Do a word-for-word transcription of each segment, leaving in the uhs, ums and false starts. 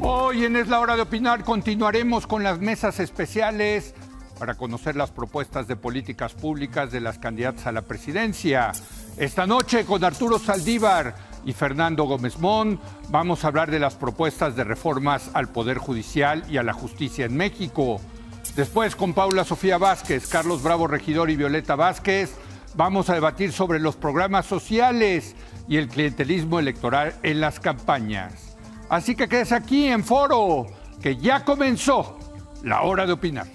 Hoy en Es la Hora de Opinar continuaremos con las mesas especiales para conocer las propuestas de políticas públicas de las candidatas a la presidencia. Esta noche con Arturo Saldívar y Fernando Gómez Mont vamos a hablar de las propuestas de reformas al Poder Judicial y a la justicia en México. Después con Paula Sofía Vázquez, Carlos Bravo Regidor y Violeta Vázquez vamos a debatir sobre los programas sociales y el clientelismo electoral en las campañas. Así que quédese aquí en Foro, que ya comenzó la Hora de Opinar.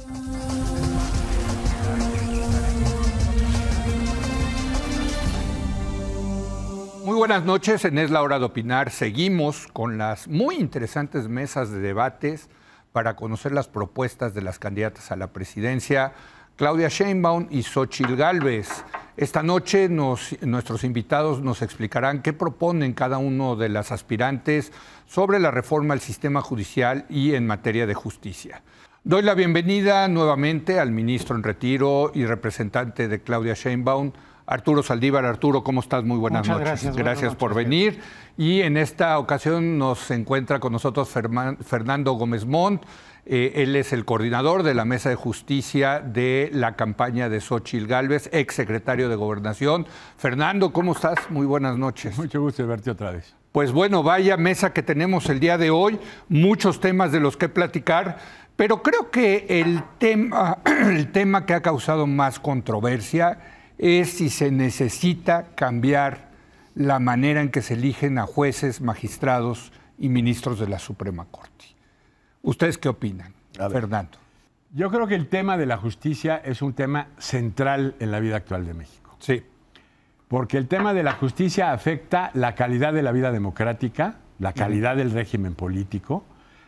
Muy buenas noches, en Es la Hora de Opinar seguimos con las muy interesantes mesas de debates para conocer las propuestas de las candidatas a la presidencia, Claudia Sheinbaum y Xóchitl Gálvez. Esta noche nos, nuestros invitados nos explicarán qué proponen cada uno de las aspirantes sobre la reforma al sistema judicial y en materia de justicia. Doy la bienvenida nuevamente al ministro en retiro y representante de Claudia Sheinbaum, Arturo Saldívar. Arturo, ¿cómo estás? Muy buenas Muchas noches. Gracias, gracias buenas por noches, venir. Y en esta ocasión nos encuentra con nosotros Fernando Gómez Mont. Eh, él es el coordinador de la Mesa de Justicia de la campaña de Xóchitl Gálvez, ex secretario de Gobernación. Fernando, ¿cómo estás? Muy buenas noches. Mucho gusto de verte otra vez. Pues bueno, vaya mesa que tenemos el día de hoy, muchos temas de los que platicar, pero creo que el tema, el tema que ha causado más controversia es si se necesita cambiar la manera en que se eligen a jueces, magistrados y ministros de la Suprema Corte. ¿Ustedes qué opinan, Fernando? Yo creo que el tema de la justicia es un tema central en la vida actual de México. Sí. Porque el tema de la justicia afecta la calidad de la vida democrática, la calidad del régimen político,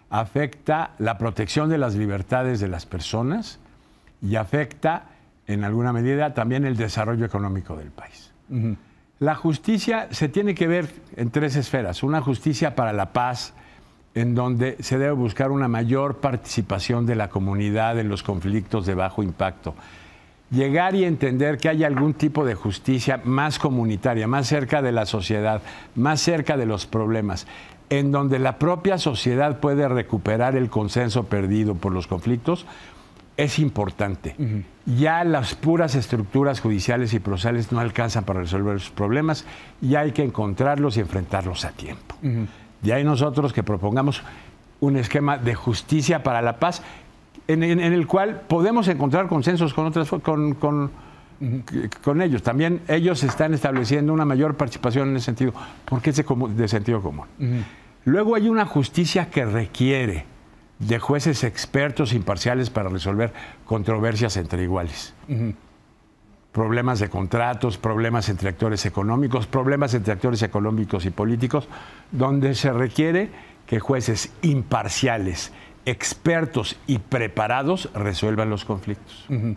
afecta la protección de las libertades de las personas y afecta, en alguna medida, también el desarrollo económico del país. Uh-huh. La justicia se tiene que ver en tres esferas. Una justicia para la paz, en donde se debe buscar una mayor participación de la comunidad en los conflictos de bajo impacto. Llegar y entender que hay algún tipo de justicia más comunitaria, más cerca de la sociedad, más cerca de los problemas, en donde la propia sociedad puede recuperar el consenso perdido por los conflictos, es importante. Uh-huh. Ya las puras estructuras judiciales y procesales no alcanzan para resolver sus problemas y hay que encontrarlos y enfrentarlos a tiempo. Uh-huh. De ahí nosotros que propongamos un esquema de justicia para la paz en, en, en el cual podemos encontrar consensos con, otras, con, con, uh-huh. con ellos. También ellos están estableciendo una mayor participación en ese sentido, porque es de, de sentido común. Uh-huh. Luego hay una justicia que requiere de jueces expertos imparciales para resolver controversias entre iguales. Uh-huh. Problemas de contratos, problemas entre actores económicos, problemas entre actores económicos y políticos, donde se requiere que jueces imparciales, expertos y preparados resuelvan los conflictos. Uh-huh.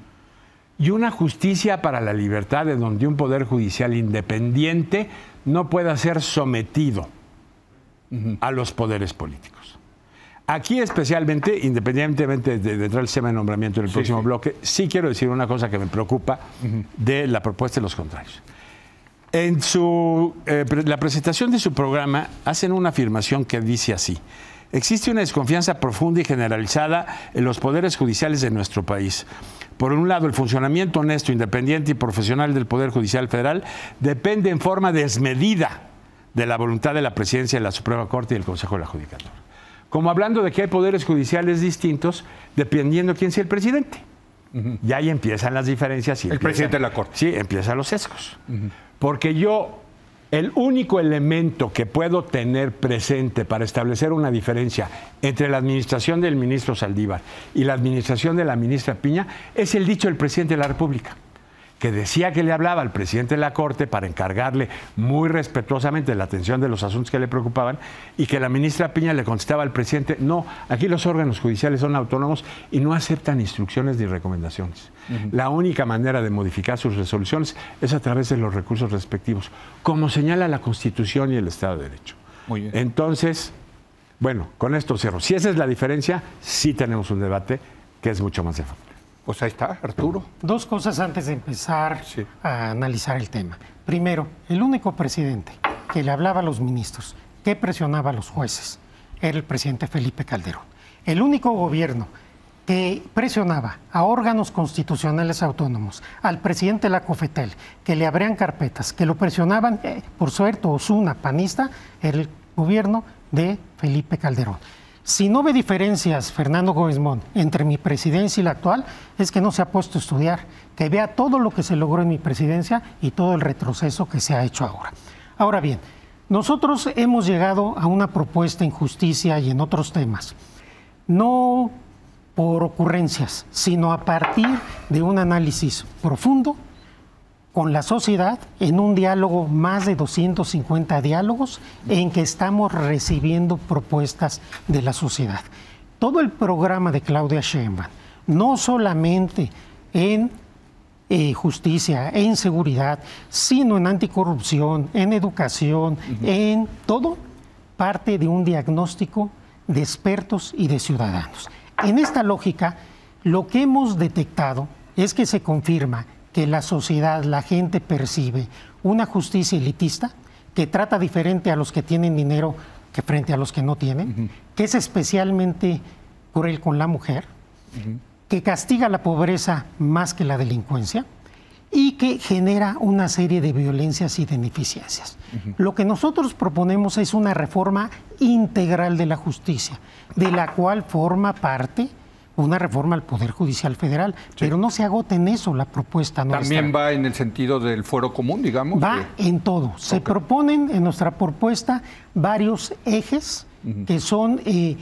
Y una justicia para la libertad, en donde un poder judicial independiente no pueda ser sometido uh-huh. a los poderes políticos. Aquí especialmente, independientemente de, de entrar el sistema de nombramiento en el sí, próximo sí. bloque, sí quiero decir una cosa que me preocupa uh-huh. de la propuesta de los contrarios. En su, eh, la presentación de su programa hacen una afirmación que dice así: existe una desconfianza profunda y generalizada en los poderes judiciales de nuestro país. Por un lado, el funcionamiento honesto, independiente y profesional del Poder Judicial Federal depende en forma desmedida de la voluntad de la Presidencia de la Suprema Corte y del Consejo de la Judicatura. Como hablando de que hay poderes judiciales distintos dependiendo quién sea el presidente. Uh-huh. Y ahí empiezan las diferencias. Y el empiezan, presidente de la Corte. Sí, empiezan los sesgos. Uh-huh. Porque yo, el único elemento que puedo tener presente para establecer una diferencia entre la administración del ministro Saldívar y la administración de la ministra Piña es el dicho del presidente de la República, que decía que le hablaba al presidente de la Corte para encargarle muy respetuosamente la atención de los asuntos que le preocupaban y que la ministra Piña le contestaba al presidente: no, aquí los órganos judiciales son autónomos y no aceptan instrucciones ni recomendaciones. Uh-huh. La única manera de modificar sus resoluciones es a través de los recursos respectivos, como señala la Constitución y el Estado de Derecho. Muy bien. Entonces, bueno, con esto cierro. Si esa es la diferencia, sí tenemos un debate que es mucho más efectivo. Pues ahí está, Arturo. Dos cosas antes de empezar sí. a analizar el tema. Primero, el único presidente que le hablaba a los ministros, que presionaba a los jueces, era el presidente Felipe Calderón. El único gobierno que presionaba a órganos constitucionales autónomos, al presidente de la COFETEL, que le abrían carpetas, que lo presionaban, eh, por suerte, Osuna, panista, era el gobierno de Felipe Calderón. Si no ve diferencias, Fernando Gómez Mont, entre mi presidencia y la actual, es que no se ha puesto a estudiar, que vea todo lo que se logró en mi presidencia y todo el retroceso que se ha hecho ahora. Ahora bien, nosotros hemos llegado a una propuesta en justicia y en otros temas, no por ocurrencias, sino a partir de un análisis profundo con la sociedad, en un diálogo, más de doscientos cincuenta diálogos, en que estamos recibiendo propuestas de la sociedad. Todo el programa de Claudia Sheinbaum, no solamente en eh, justicia, en seguridad, sino en anticorrupción, en educación, uh-huh. en todo, parte de un diagnóstico de expertos y de ciudadanos. En esta lógica, lo que hemos detectado es que se confirma que la sociedad, la gente percibe una justicia elitista que trata diferente a los que tienen dinero que frente a los que no tienen, uh-huh. que es especialmente cruel con la mujer, uh-huh. que castiga la pobreza más que la delincuencia y que genera una serie de violencias y de ineficiencias. Uh-huh. Lo que nosotros proponemos es una reforma integral de la justicia, de la cual forma parte una reforma al Poder Judicial Federal, sí. pero no se agota en eso la propuesta nuestra. También va en el sentido del fuero común, digamos. Va que... en todo. Se okay. proponen en nuestra propuesta varios ejes uh-huh. que son eh,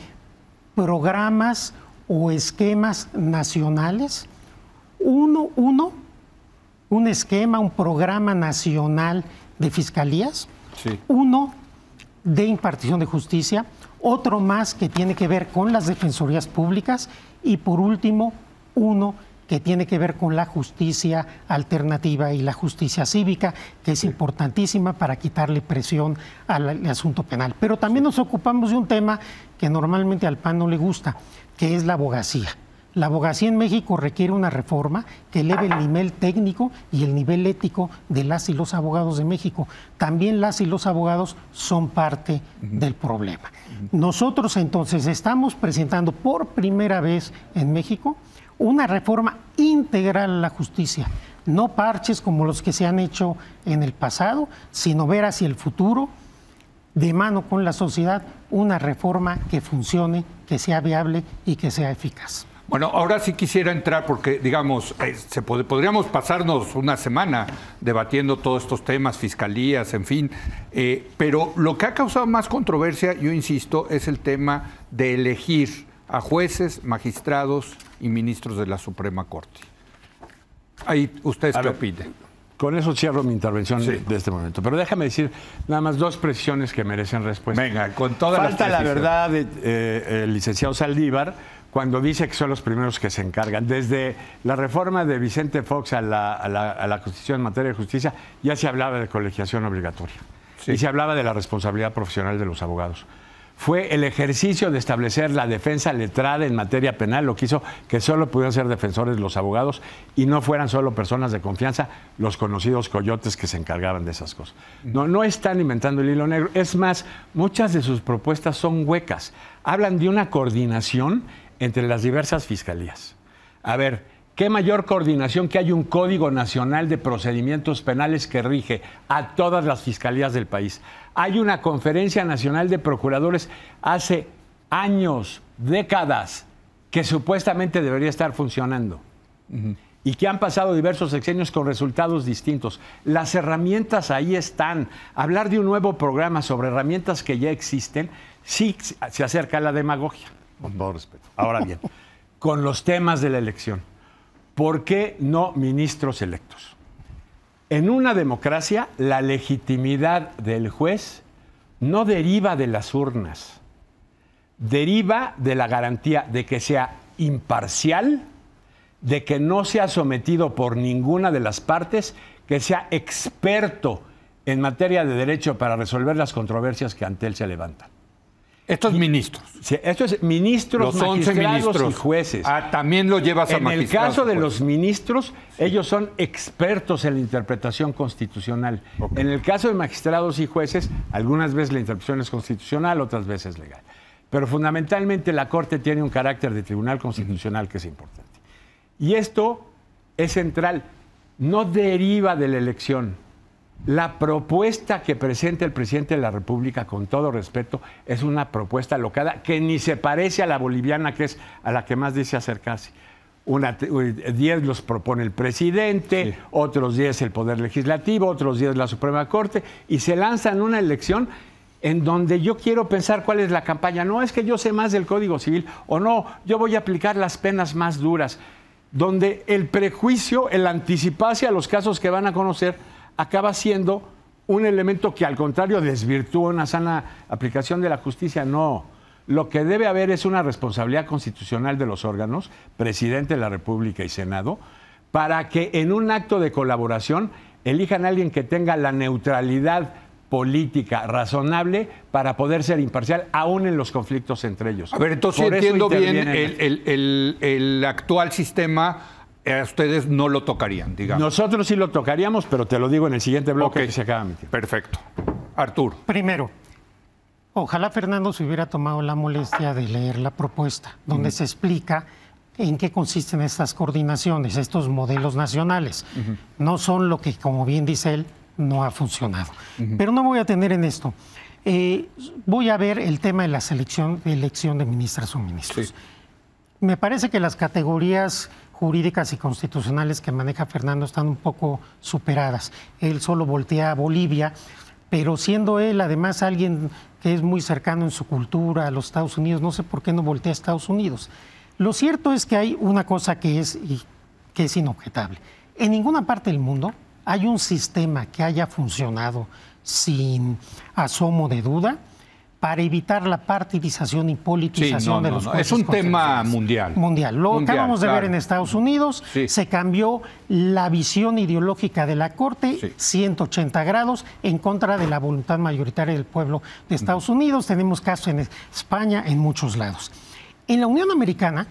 programas o esquemas nacionales. Uno, uno, un esquema, un programa nacional de fiscalías. Sí. Uno de impartición de justicia. Otro más que tiene que ver con las defensorías públicas y por último uno que tiene que ver con la justicia alternativa y la justicia cívica, que es sí. importantísima para quitarle presión al, al asunto penal. Pero también nos ocupamos de un tema que normalmente al P A N no le gusta, que es la abogacía. La abogacía en México requiere una reforma que eleve el nivel técnico y el nivel ético de las y los abogados de México. También las y los abogados son parte uh-huh. del problema. Uh-huh. Nosotros entonces estamos presentando por primera vez en México una reforma integral a la justicia. No parches como los que se han hecho en el pasado, sino ver hacia el futuro, de mano con la sociedad, una reforma que funcione, que sea viable y que sea eficaz. Bueno, ahora sí quisiera entrar porque, digamos, eh, se pod- podríamos pasarnos una semana debatiendo todos estos temas, fiscalías, en fin, eh, pero lo que ha causado más controversia, yo insisto, es el tema de elegir a jueces, magistrados y ministros de la Suprema Corte. Ahí, ¿ustedes a qué ver, opinan? Con eso cierro mi intervención sí. de este momento, pero déjame decir nada más dos precisiones que merecen respuesta. Venga, con toda la Falta la verdad de, eh, el licenciado Saldívar cuando dice que son los primeros que se encargan. Desde la reforma de Vicente Fox a la, a la, a la Constitución en materia de justicia, ya se hablaba de colegiación obligatoria. Sí. Y se hablaba de la responsabilidad profesional de los abogados. Fue el ejercicio de establecer la defensa letrada en materia penal lo que hizo que solo pudieran ser defensores los abogados y no fueran solo personas de confianza, los conocidos coyotes que se encargaban de esas cosas. No, no están inventando el hilo negro. Es más, muchas de sus propuestas son huecas. Hablan de una coordinación entre las diversas fiscalías. A ver, ¿qué mayor coordinación que hay un Código Nacional de Procedimientos Penales que rige a todas las fiscalías del país? Hay una Conferencia Nacional de Procuradores hace años, décadas, que supuestamente debería estar funcionando. Uh-huh. Y que han pasado diversos sexenios con resultados distintos. Las herramientas ahí están. Hablar de un nuevo programa sobre herramientas que ya existen, sí se acerca a la demagogia. Con todo respeto. Ahora bien, con los temas de la elección, ¿por qué no ministros electos? En una democracia, la legitimidad del juez no deriva de las urnas, deriva de la garantía de que sea imparcial, de que no sea sometido por ninguna de las partes, que sea experto en materia de derecho para resolver las controversias que ante él se levantan. Estos ministros. Sí, estos es ministros, los once magistrados ministros. Y jueces. Ah, también lo llevas a magistrados. En el caso de pues. los ministros, sí. ellos son expertos en la interpretación constitucional. Okay. En el caso de magistrados y jueces, algunas veces la interpretación es constitucional, otras veces legal. pero fundamentalmente la Corte tiene un carácter de tribunal constitucional que es importante. Y esto es central, no deriva de la elección. La propuesta que presenta el presidente de la República, con todo respeto, es una propuesta locada que ni se parece a la boliviana, que es a la que más dice acercarse. Una, diez los propone el presidente, sí. otros diez el Poder Legislativo, otros diez la Suprema Corte, y se lanzan una elección en donde yo quiero pensar cuál es la campaña. No es que yo sé más del Código Civil, o no, yo voy a aplicar las penas más duras, donde el prejuicio, el anticiparse a los casos que van a conocer, acaba siendo un elemento que al contrario desvirtúa una sana aplicación de la justicia. No, lo que debe haber es una responsabilidad constitucional de los órganos, presidente de la República y Senado, para que en un acto de colaboración elijan a alguien que tenga la neutralidad política razonable para poder ser imparcial, aún en los conflictos entre ellos. A ver, entonces si entiendo bien, el, el, el, el actual sistema a ustedes no lo tocarían, digamos. Nosotros sí lo tocaríamos, pero te lo digo en el siguiente bloque okay. que se acaba mi tiempo. Perfecto. Arturo. Primero, ojalá Fernando se hubiera tomado la molestia de leer la propuesta, donde uh-huh. se explica en qué consisten estas coordinaciones, estos modelos nacionales. Uh-huh. No son lo que, como bien dice él, no ha funcionado. Uh-huh. Pero no voy a tener en esto. Eh, voy a ver el tema de la selección, de elección de ministras o ministros. Sí. Me parece que las categorías jurídicas y constitucionales que maneja Fernando están un poco superadas. Él solo voltea a Bolivia, pero siendo él además alguien que es muy cercano en su cultura a los Estados Unidos, no sé por qué no voltea a Estados Unidos. Lo cierto es que hay una cosa que es, y, que es inobjetable. En ninguna parte del mundo hay un sistema que haya funcionado sin asomo de duda para evitar la partidización y politización sí, no, de no, los no. jueces. Es un tema mundial. Mundial. Lo mundial, acabamos de claro. ver en Estados Unidos. Sí. Se cambió la visión ideológica de la Corte sí. ciento ochenta grados en contra de la voluntad mayoritaria del pueblo de Estados mm. Unidos. Tenemos casos en España, en muchos lados. En la Unión Americana,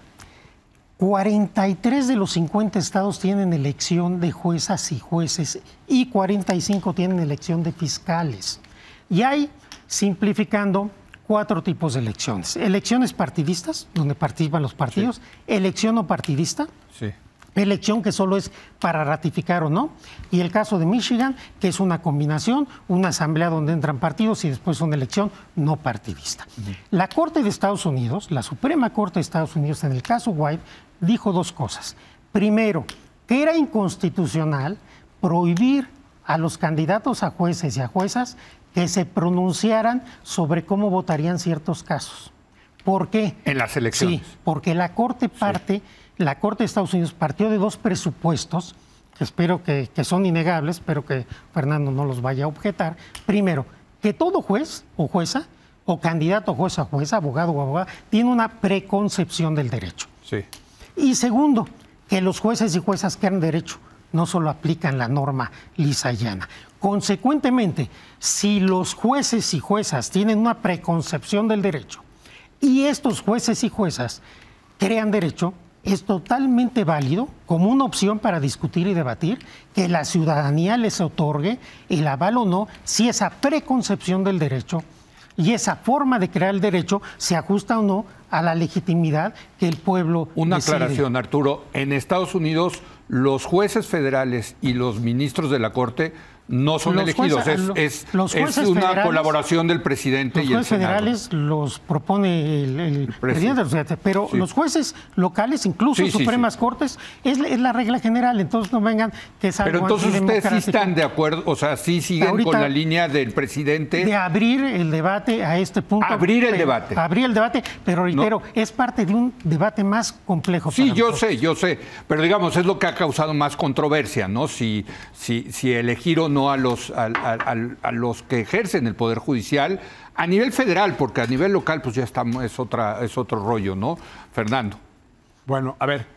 cuarenta y tres de los cincuenta estados tienen elección de juezas y jueces y cuarenta y cinco tienen elección de fiscales. Y hay, simplificando, cuatro tipos de elecciones. Elecciones partidistas, donde participan los partidos. Sí. Elección no partidista. Sí. Elección que solo es para ratificar o no. Y el caso de Michigan, que es una combinación, una asamblea donde entran partidos y después una elección no partidista. Uh-huh. La Corte de Estados Unidos, la Suprema Corte de Estados Unidos, en el caso White, dijo dos cosas. Primero, que era inconstitucional prohibir a los candidatos a jueces y a juezas que se pronunciaran sobre cómo votarían ciertos casos. ¿Por qué? En las elecciones. Sí, porque la Corte parte, sí. la Corte de Estados Unidos partió de dos presupuestos, que espero que, que son innegables, pero que Fernando no los vaya a objetar. Primero, que todo juez o jueza, o candidato a juez o jueza, abogado o abogada, tiene una preconcepción del derecho. Sí. Y segundo, que los jueces y juezas que han derecho no solo aplican la norma lisa y llana. Consecuentemente, si los jueces y juezas tienen una preconcepción del derecho y estos jueces y juezas crean derecho, es totalmente válido como una opción para discutir y debatir que la ciudadanía les otorgue el aval o no si esa preconcepción del derecho y esa forma de crear el derecho se ajusta o no a la legitimidad que el pueblo Una decide. aclaración, Arturo. En Estados Unidos, los jueces federales y los ministros de la Corte no son los elegidos. Jueces, es es, los es una colaboración del presidente y el Senado. Los jueces federales los propone el, el, el presidente, pero sí. los jueces locales, incluso sí, Supremas sí, sí. Cortes, es, es la regla general. Entonces no vengan que es algo Pero entonces ustedes sí están de acuerdo, o sea, sí siguen Ahorita, con la línea del presidente. De abrir el debate a este punto. Abrir el pero, debate. Abrir el debate, pero reitero, no. es parte de un debate más complejo. Sí, para yo nosotros. sé, yo sé. Pero digamos, es lo que ha causado más controversia, ¿no? Si, si, si elegir o no a los, a, a, a, a los que ejercen el Poder Judicial a nivel federal, porque a nivel local pues ya está, es, otra, es otro rollo, ¿no? Fernando. Bueno, a ver,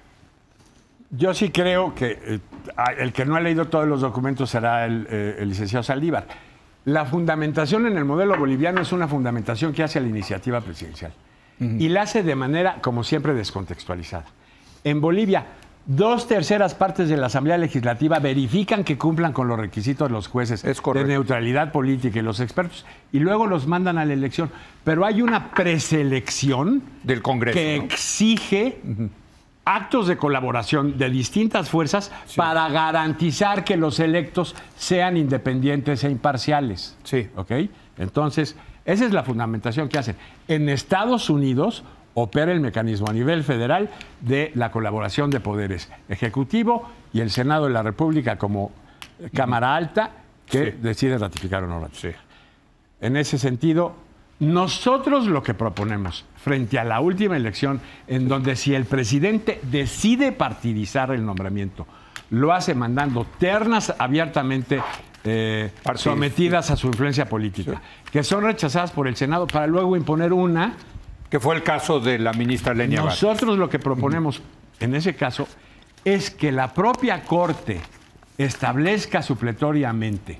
yo sí creo que eh, el que no ha leído todos los documentos será el, eh, el licenciado Saldívar. La fundamentación en el modelo boliviano es una fundamentación que hace la iniciativa presidencial. Uh-huh. Y la hace de manera, como siempre, descontextualizada. En Bolivia, Dos terceras partes de la Asamblea Legislativa verifican que cumplan con los requisitos de los jueces de neutralidad política y los expertos, y luego los mandan a la elección. Pero hay una preselección del Congreso, que ¿no? exige uh-huh. actos de colaboración de distintas fuerzas sí. para garantizar que los electos sean independientes e imparciales. Sí. ¿Ok? Entonces, esa es la fundamentación que hacen. En Estados Unidos opera el mecanismo a nivel federal de la colaboración de poderes ejecutivo y el Senado de la República como Cámara Alta que sí. decide ratificar o no ratificar. Sí. En ese sentido, nosotros lo que proponemos frente a la última elección, en donde si el presidente decide partidizar el nombramiento, lo hace mandando ternas abiertamente eh, sometidas a su influencia política, sí. que son rechazadas por el Senado para luego imponer una... Que fue el caso de la ministra Lenia Batres. Nosotros lo que proponemos en ese caso es que la propia Corte establezca supletoriamente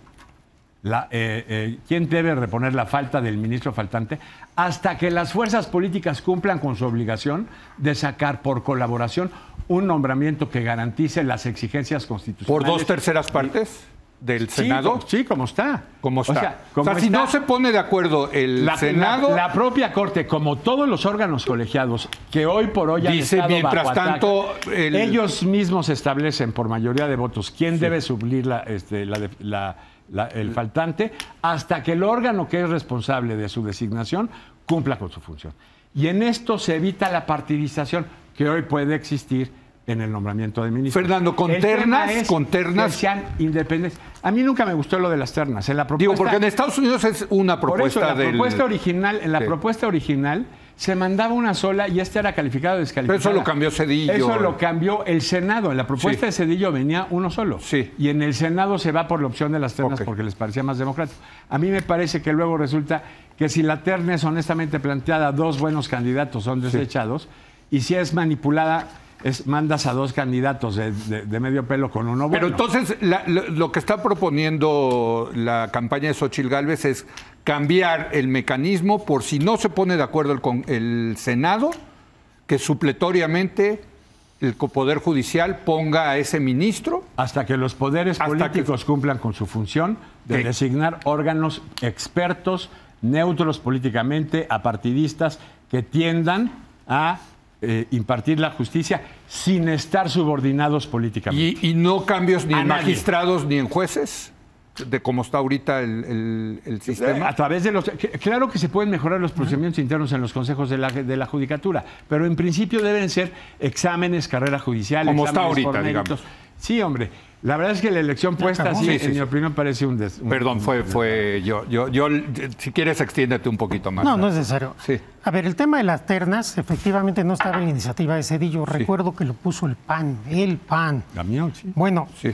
la, eh, eh, quién debe reponer la falta del ministro faltante hasta que las fuerzas políticas cumplan con su obligación de sacar por colaboración un nombramiento que garantice las exigencias constitucionales. ¿Por dos terceras partes? ¿Del sí, Senado? Sí, como está. Como está. O sea, como o sea si está, no se pone de acuerdo el la, Senado... La, la propia Corte, como todos los órganos colegiados que hoy por hoy han dice, estado mientras bajo tanto... ataque, el... ellos mismos establecen por mayoría de votos quién sí. debe suplir la, este, la, la, la, el faltante hasta que el órgano que es responsable de su designación cumpla con su función. Y en esto se evita la partidización que hoy puede existir en el nombramiento de ministros. Fernando, con el ternas, es con ternas. Que sean independientes. A mí nunca me gustó lo de las ternas. En la propuesta, Digo, porque en Estados Unidos es una propuesta por eso, la del... propuesta original, en la sí. propuesta original se mandaba una sola y esta era calificada o descalificada. Pero eso lo cambió Zedillo. Eso lo cambió el Senado. En la propuesta sí. de Zedillo venía uno solo. Sí. Y en el Senado se va por la opción de las ternas okay. porque les parecía más democrático. A mí me parece que luego resulta que si la terna es honestamente planteada, dos buenos candidatos son desechados sí. y si es manipulada... Es, mandas a dos candidatos de, de, de medio pelo con uno bueno. Pero entonces la, lo, lo que está proponiendo la campaña de Xóchitl Gálvez es cambiar el mecanismo por si no se pone de acuerdo el, el Senado, que supletoriamente el Poder Judicial ponga a ese ministro. Hasta que los poderes políticos que... cumplan con su función de ¿Qué? designar órganos expertos, neutros políticamente, apartidistas, que tiendan a... Eh, impartir la justicia sin estar subordinados políticamente. ¿Y, y no cambios ni a en nadie. magistrados ni en jueces? De cómo está ahorita el, el, el sistema. A través de los... Claro que se pueden mejorar los procedimientos uh-huh. internos en los consejos de la, de la judicatura, pero en principio deben ser exámenes, carrera judicial, como está ahorita, digamos. Sí, hombre. La verdad es que la elección puesta así, sí, sí, en sí. mi opinión, parece un... Des, un Perdón, un, fue, un, fue yo, yo, yo... Si quieres, extiéndete un poquito más. No, no es necesario. Sí. A ver, el tema de las ternas, efectivamente no estaba en la iniciativa de Zedillo. Sí. Recuerdo que lo puso el P A N, el P A N. La mía, sí. Bueno, sí.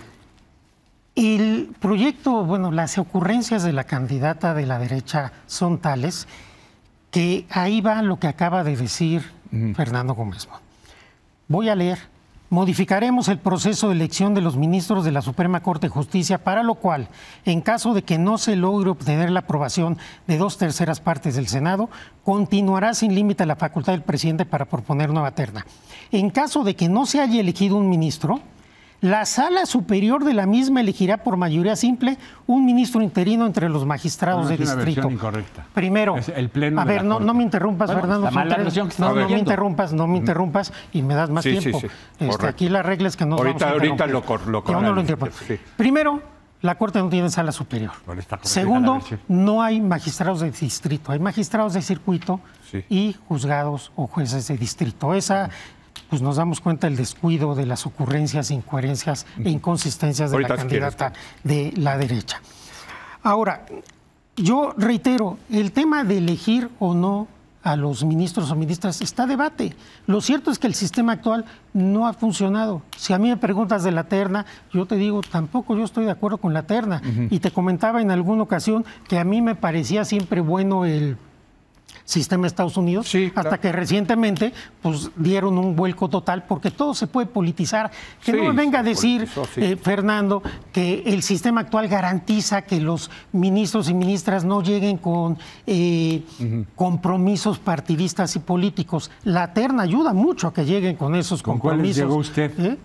el proyecto, bueno, las ocurrencias de la candidata de la derecha son tales que ahí va lo que acaba de decir uh-huh. Fernando Gómez. Voy a leer. Modificaremos el proceso de elección de los ministros de la Suprema Corte de Justicia, para lo cual, en caso de que no se logre obtener la aprobación de dos terceras partes del Senado, continuará sin límite la facultad del presidente para proponer nueva terna. En caso de que no se haya elegido un ministro, la Sala Superior de la misma elegirá por mayoría simple un ministro interino entre los magistrados no, de es una distrito. Versión incorrecta. Primero, es el pleno a ver, no, no me interrumpas, bueno, Fernando. La mala versión que no, no me interrumpas, no me interrumpas y me das más sí, tiempo. Sí, sí. Este, aquí la regla es que no ahorita, vamos a ahorita lo, cor, lo Yo no lo interrumpo. Sí. Primero, la Corte no tiene sala superior. Segundo, no hay magistrados de distrito, hay magistrados de circuito sí. y juzgados o jueces de distrito. Esa... pues nos damos cuenta del descuido de las ocurrencias, incoherencias e inconsistencias de Ahorita la candidata de la derecha. Ahora, yo reitero, el tema de elegir o no a los ministros o ministras está a debate. Lo cierto es que el sistema actual no ha funcionado. Si a mí me preguntas de la terna, yo te digo, tampoco yo estoy de acuerdo con la terna. Uh-huh. Y te comentaba en alguna ocasión que a mí me parecía siempre bueno el sistema de Estados Unidos, sí, hasta claro. que recientemente pues dieron un vuelco total, porque todo se puede politizar. Que sí, no me venga a decir, politizó, sí. eh, Fernando, que el sistema actual garantiza que los ministros y ministras no lleguen con eh, uh-huh. compromisos partidistas y políticos. La terna ayuda mucho a que lleguen con esos ¿Con compromisos. cuáles llegó usted? ¿Eh?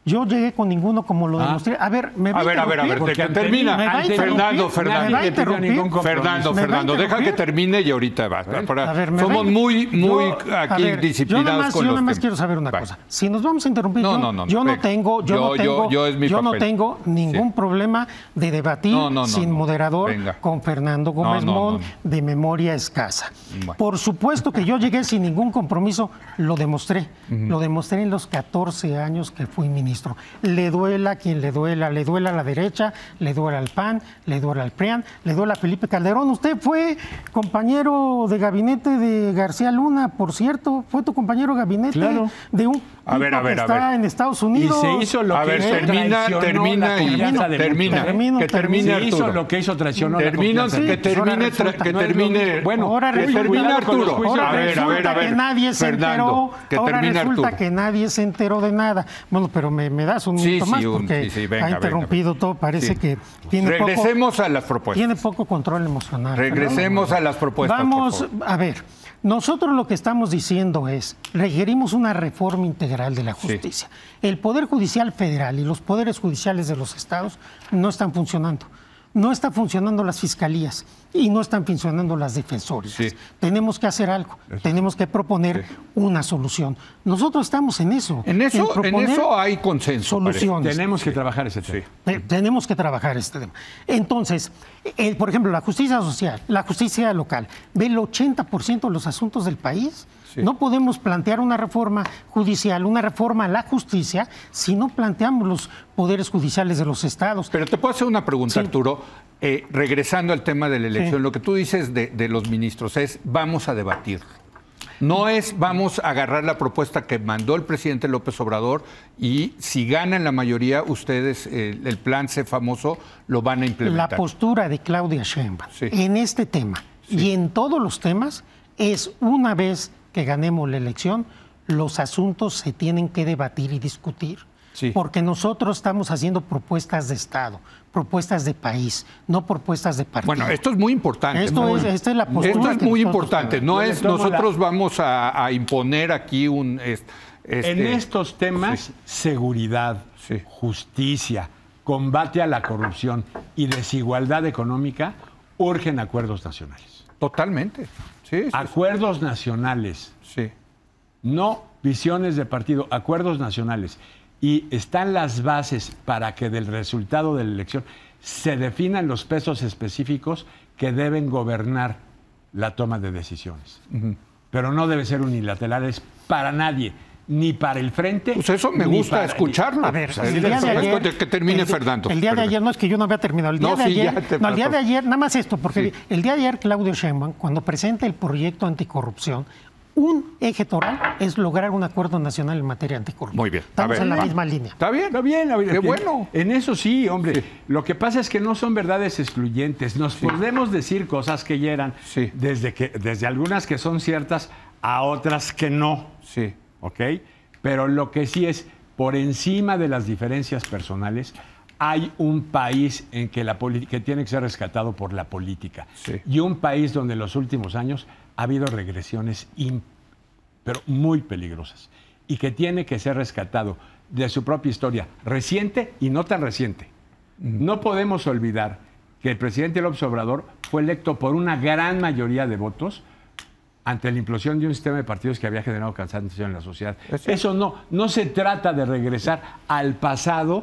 Yo llegué con ninguno como lo Ah. demostré. A ver, me va A ver, a ver, a ver, Porque que ante- termina. ¿Me va a interrumpir? Fernando, ¿Me Fernando. va a interrumpir? Ningún Fernando, ¿Me va a Fernando, deja que interrumpir? termine y ahorita va. Para- A ver, me somos va a- muy, muy yo- a aquí ver, disciplinados yo nada más, con yo los nada más temas. quiero saber una Va. cosa. Si nos vamos a interrumpir, No, yo, no, no, yo no venga. tengo, yo, Yo- no yo- tengo, yo es mi no papel. tengo ningún Sí. problema de debatir No, no, no, sin no. moderador Venga. con Fernando Gómez No, no, Mon no, no. de memoria escasa. Bueno. Por supuesto que yo llegué sin ningún compromiso, lo demostré. Lo demostré en los catorce años que fui ministro. Le duela a quien le duela, le duela a la derecha, le duela al P A N, le duela al P R I A N, le duela a Felipe Calderón. Usted fue compañero de gabinete de García Luna, por cierto, fue tu compañero de gabinete Claro. de un A ver, tipo a ver, que a está ver. en Estados Y Unidos. se hizo lo A que ver, hizo, termina, traicionó termina la y confianza de termina. muchos, ¿eh? Termino, Que termine Se hizo Arturo. lo que hizo, traicionó la Termina, confianza. Sí, que pues ahora termine, resulta- tra- que no es lo termine. mismo. Bueno, ahora que resulta, termine cuidado con los Arturo. juicios. ahora A ver, a resulta ver, a ver. que nadie se Fernando, enteró. que ahora termine resulta Arturo. que nadie se enteró de nada. Bueno, pero me, me das un Sí, minuto sí, más un- porque sí, sí, venga, ha interrumpido venga. todo. Parece Sí. que tiene poco, Regresemos a las propuestas. tiene poco control emocional. Regresemos a las propuestas. Vamos, por favor. a ver, nosotros lo que estamos diciendo es, requerimos una reforma integral de la justicia. El Poder Judicial Federal y los poderes judiciales de los estados no están funcionando. No están funcionando las fiscalías y no están funcionando las defensorías. Sí. Tenemos que hacer algo, tenemos que proponer Sí. una solución. Nosotros estamos en eso. En eso, en proponer eso hay consenso. parece. soluciones. Tenemos que trabajar ese tema. Eh, Tenemos que trabajar este tema. Entonces, eh, por ejemplo, la justicia social, la justicia local, ve el ochenta por ciento de los asuntos del país. Sí. No podemos plantear una reforma judicial, una reforma a la justicia, si no planteamos los poderes judiciales de los estados. Pero te puedo hacer una pregunta, Sí. Arturo. Eh, regresando al tema de la elección, Sí. lo que tú dices de, de los ministros es vamos a debatirlo. No es vamos a agarrar la propuesta que mandó el presidente López Obrador y si ganan la mayoría, ustedes eh, el plan C famoso lo van a La implementar. postura de Claudia Sheinbaum Sí. en este tema y en todos los temas es una vez que ganemos la elección, los asuntos se tienen que debatir y discutir. Sí. Porque nosotros estamos haciendo propuestas de Estado, propuestas de país, no propuestas de partido. Bueno, esto es muy importante. Esto muy- es- esta es la postura Esto es que muy nosotros importante. tenemos. No Yo le es tomo nosotros vamos a, a imponer aquí un es- este- En estos temas, seguridad, Sí. justicia, combate a la corrupción y desigualdad económica, urgen acuerdos nacionales. Totalmente. Sí, sí, Acuerdos nacionales, sí. no visiones de partido, acuerdos nacionales. Y están las bases para que del resultado de la elección se definan los pesos específicos que deben gobernar la toma de decisiones. Pero no debe ser unilaterales para nadie, ni para el frente. Pues eso me ni gusta para- escucharlo. A ver, Pues, el día de esto ayer, de que termine el, Fernando. El día de Perdón. ayer, no es que yo no había terminado, el día No, de sí, ayer, ya te no, el día pasó. de ayer, nada más esto, porque Sí. el día de ayer Claudio Sheinbaum, cuando presenta el proyecto anticorrupción, un eje toral es lograr un acuerdo nacional en materia anticorrupción. Muy bien. A Estamos ver, en la va. misma línea. ¿Está bien? Está bien, la- Qué que- bueno. En eso sí, hombre. Sí. Lo que pasa es que no son verdades excluyentes. Nos podemos decir cosas que hieran, Sí. desde, que, desde algunas que son ciertas a otras que no. Sí. ¿Ok? Pero lo que sí es, por encima de las diferencias personales, hay un país en que la política que tiene que ser rescatado por la política. Sí. Y un país donde en los últimos años ha habido regresiones im- pero muy peligrosas. Y que tiene que ser rescatado de su propia historia, reciente y no tan reciente. No podemos olvidar que el presidente López Obrador fue electo por una gran mayoría de votos ante la implosión de un sistema de partidos que había generado cansancio en la sociedad. Es cierto. Eso no, no se trata de regresar al pasado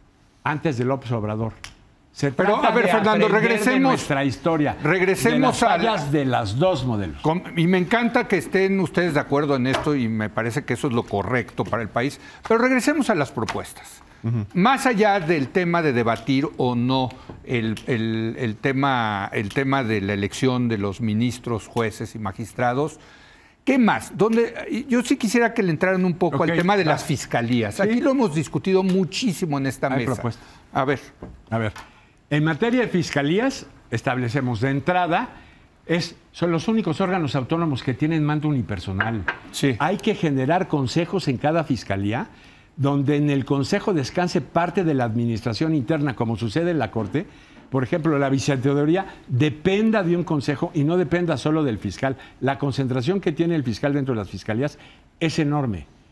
antes de López Obrador. Se Pero, trata a ver, de Fernando, aprender de regresemos- nuestra historia. regresemos de las al- fallas de las dos modelos. Com- Y me encanta que estén ustedes de acuerdo en esto y me parece que eso es lo correcto para el país. Pero regresemos a las propuestas. Más allá del tema de debatir o no el, el- el tema, el tema de la elección de los ministros, jueces y magistrados, ¿qué más? ¿Dónde? Yo sí quisiera que le entraran un poco Ok, al tema de va. las fiscalías. Sí. Aquí lo hemos discutido muchísimo en esta Hay mesa. propuestas. A ver. A ver, en materia de fiscalías, establecemos de entrada, es, son los únicos órganos autónomos que tienen mando unipersonal. Sí. Hay que generar consejos en cada fiscalía, donde en el consejo descanse parte de la administración interna, como sucede en la Corte. Por ejemplo, la viceteoría dependa de un consejo y no dependa solo del fiscal. La concentración que tiene el fiscal dentro de las fiscalías es enorme.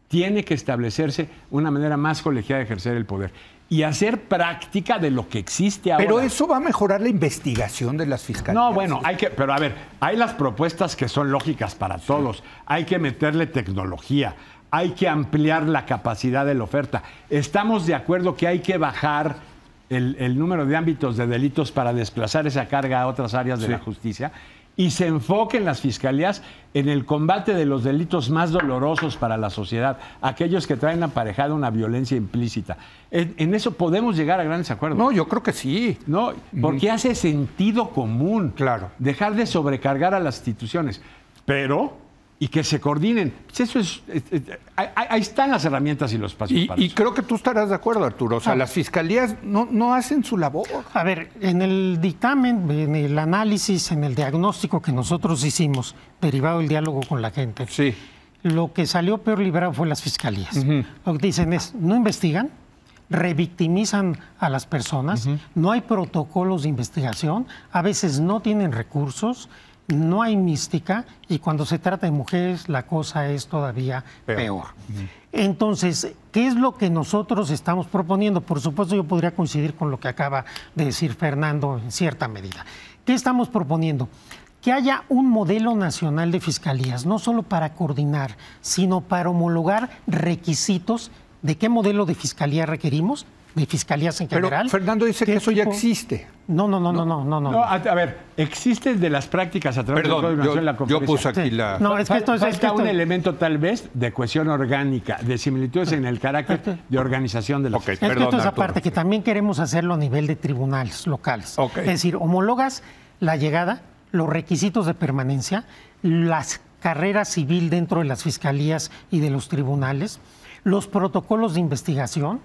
tiene que establecerse una manera más colegiada de ejercer el poder y hacer práctica de lo que existe ahora. Pero eso va a mejorar la investigación de las fiscalías. No, bueno, hay que, pero a ver, hay las propuestas que son lógicas para todos. Hay que meterle tecnología, hay que ampliar la capacidad de la oferta. Estamos de acuerdo que hay que bajar el, el número de ámbitos de delitos para desplazar esa carga a otras áreas de Sí. la justicia y se enfoquen las fiscalías en el combate de los delitos más dolorosos para la sociedad, aquellos que traen aparejada una violencia implícita. En, en eso podemos llegar a grandes acuerdos. No, yo creo que sí. No, porque hace sentido común. Claro. Dejar de sobrecargar a las instituciones. Pero, y que se coordinen. Pues eso es, es- es- ahí, ahí están las herramientas y los pasos Y, para y eso. creo que tú estarás de acuerdo, Arturo. O sea, Ah. las fiscalías no, no hacen su labor. A ver, en el dictamen, en el análisis, en el diagnóstico que nosotros hicimos, derivado del diálogo con la gente, Sí. lo que salió peor librado fue las fiscalías. Lo que dicen es, no investigan, revictimizan a las personas, no hay protocolos de investigación, a veces no tienen recursos, no hay mística y cuando se trata de mujeres la cosa es todavía Peor. peor. Entonces, ¿qué es lo que nosotros estamos proponiendo? Por supuesto, yo podría coincidir con lo que acaba de decir Fernando en cierta medida. ¿Qué estamos proponiendo? Que haya un modelo nacional de fiscalías, no solo para coordinar, sino para homologar requisitos de qué modelo de fiscalía requerimos, de fiscalías en Pero general. Fernando dice que ¿Qué eso ya tipo- existe. No, no, no, no, no, no. no. No, a, a ver, existen de las prácticas a través del Perdón, Código Nacional de la yo, yo Conferencia. puse aquí Sí. la... No, es que esto es... Falta es que esto- un elemento tal vez de cohesión orgánica, de similitudes en el carácter de organización de la Ok. Es que Perdón, esto es Arturo. aparte, que también queremos hacerlo a nivel de tribunales locales. Ok. Es decir, homologas la llegada, los requisitos de permanencia, las carreras civil dentro de las fiscalías y de los tribunales, los protocolos de investigación,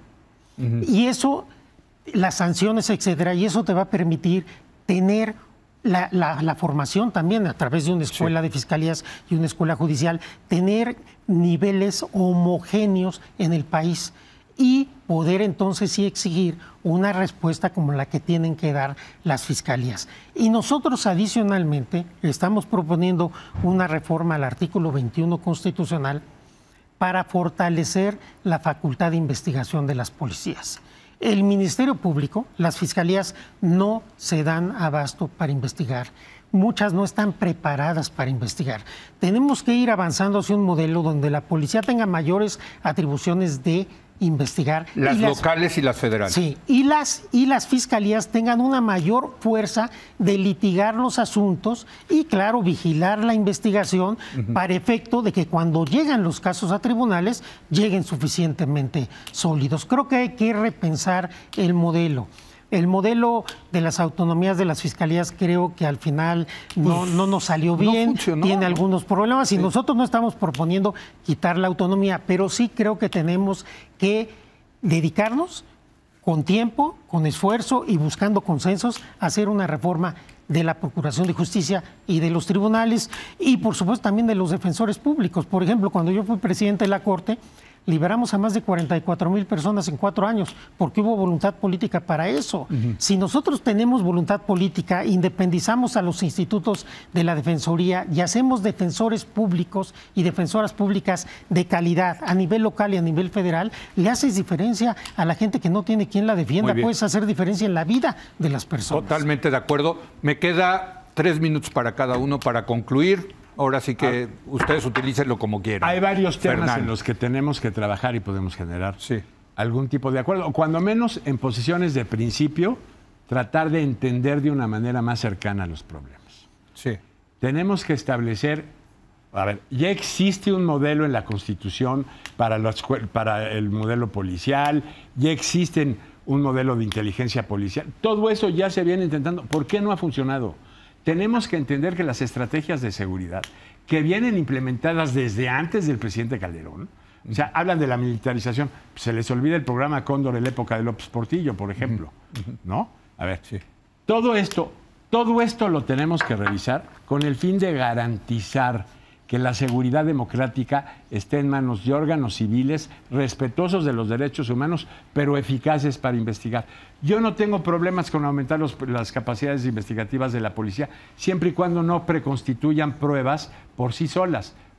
y eso, las sanciones, etcétera, y eso te va a permitir tener la, la- la formación también a través de una escuela de fiscalías y una escuela judicial, tener niveles homogéneos en el país y poder entonces sí exigir una respuesta como la que tienen que dar las fiscalías. Y nosotros adicionalmente estamos proponiendo una reforma al artículo veintiuno constitucional para fortalecer la facultad de investigación de las policías. El Ministerio Público, las fiscalías no se dan abasto para investigar. Muchas no están preparadas para investigar. Tenemos que ir avanzando hacia un modelo donde la policía tenga mayores atribuciones de investigar. Las y las- locales y las federales. Sí, y las, y las fiscalías tengan una mayor fuerza de litigar los asuntos y, claro, vigilar la investigación para efecto de que cuando llegan los casos a tribunales lleguen suficientemente sólidos. Creo que hay que repensar el modelo. El modelo de las autonomías de las fiscalías creo que al final no, no nos salió no bien, funcionó, tiene ¿no? algunos problemas y nosotros no estamos proponiendo quitar la autonomía, pero sí creo que tenemos que dedicarnos con tiempo, con esfuerzo y buscando consensos a hacer una reforma de la Procuración de Justicia y de los tribunales y por supuesto también de los defensores públicos. Por ejemplo, cuando yo fui presidente de la Corte, liberamos a más de cuarenta y cuatro mil personas en cuatro años, porque hubo voluntad política para eso. Si nosotros tenemos voluntad política, independizamos a los institutos de la Defensoría y hacemos defensores públicos y defensoras públicas de calidad a nivel local y a nivel federal, le haces diferencia a la gente que no tiene quien la defienda. Muy bien. Puedes hacer diferencia en la vida de las personas. Totalmente de acuerdo. Me queda tres minutos para cada uno para concluir. Ahora sí que ustedes utilícenlo como quieran. Hay varios temas Fernando. en los que tenemos que trabajar y podemos generar Sí. algún tipo de acuerdo, o cuando menos en posiciones de principio, tratar de entender de una manera más cercana los problemas. Sí. Tenemos que establecer, a ver, ya existe un modelo en la Constitución para, los, para el modelo policial, ya existen un modelo de inteligencia policial, todo eso ya se viene intentando. ¿Por qué no ha funcionado? Tenemos que entender que las estrategias de seguridad que vienen implementadas desde antes del presidente Calderón, o sea, hablan de la militarización, se les olvida el programa Cóndor en la época de López Portillo, por ejemplo, ¿no? A ver, Sí. todo esto, todo esto lo tenemos que revisar con el fin de garantizar que la seguridad democrática esté en manos de órganos civiles respetuosos de los derechos humanos, pero eficaces para investigar. Yo no tengo problemas con aumentar los- las capacidades investigativas de la policía, siempre y cuando no preconstituyan pruebas por sí solas.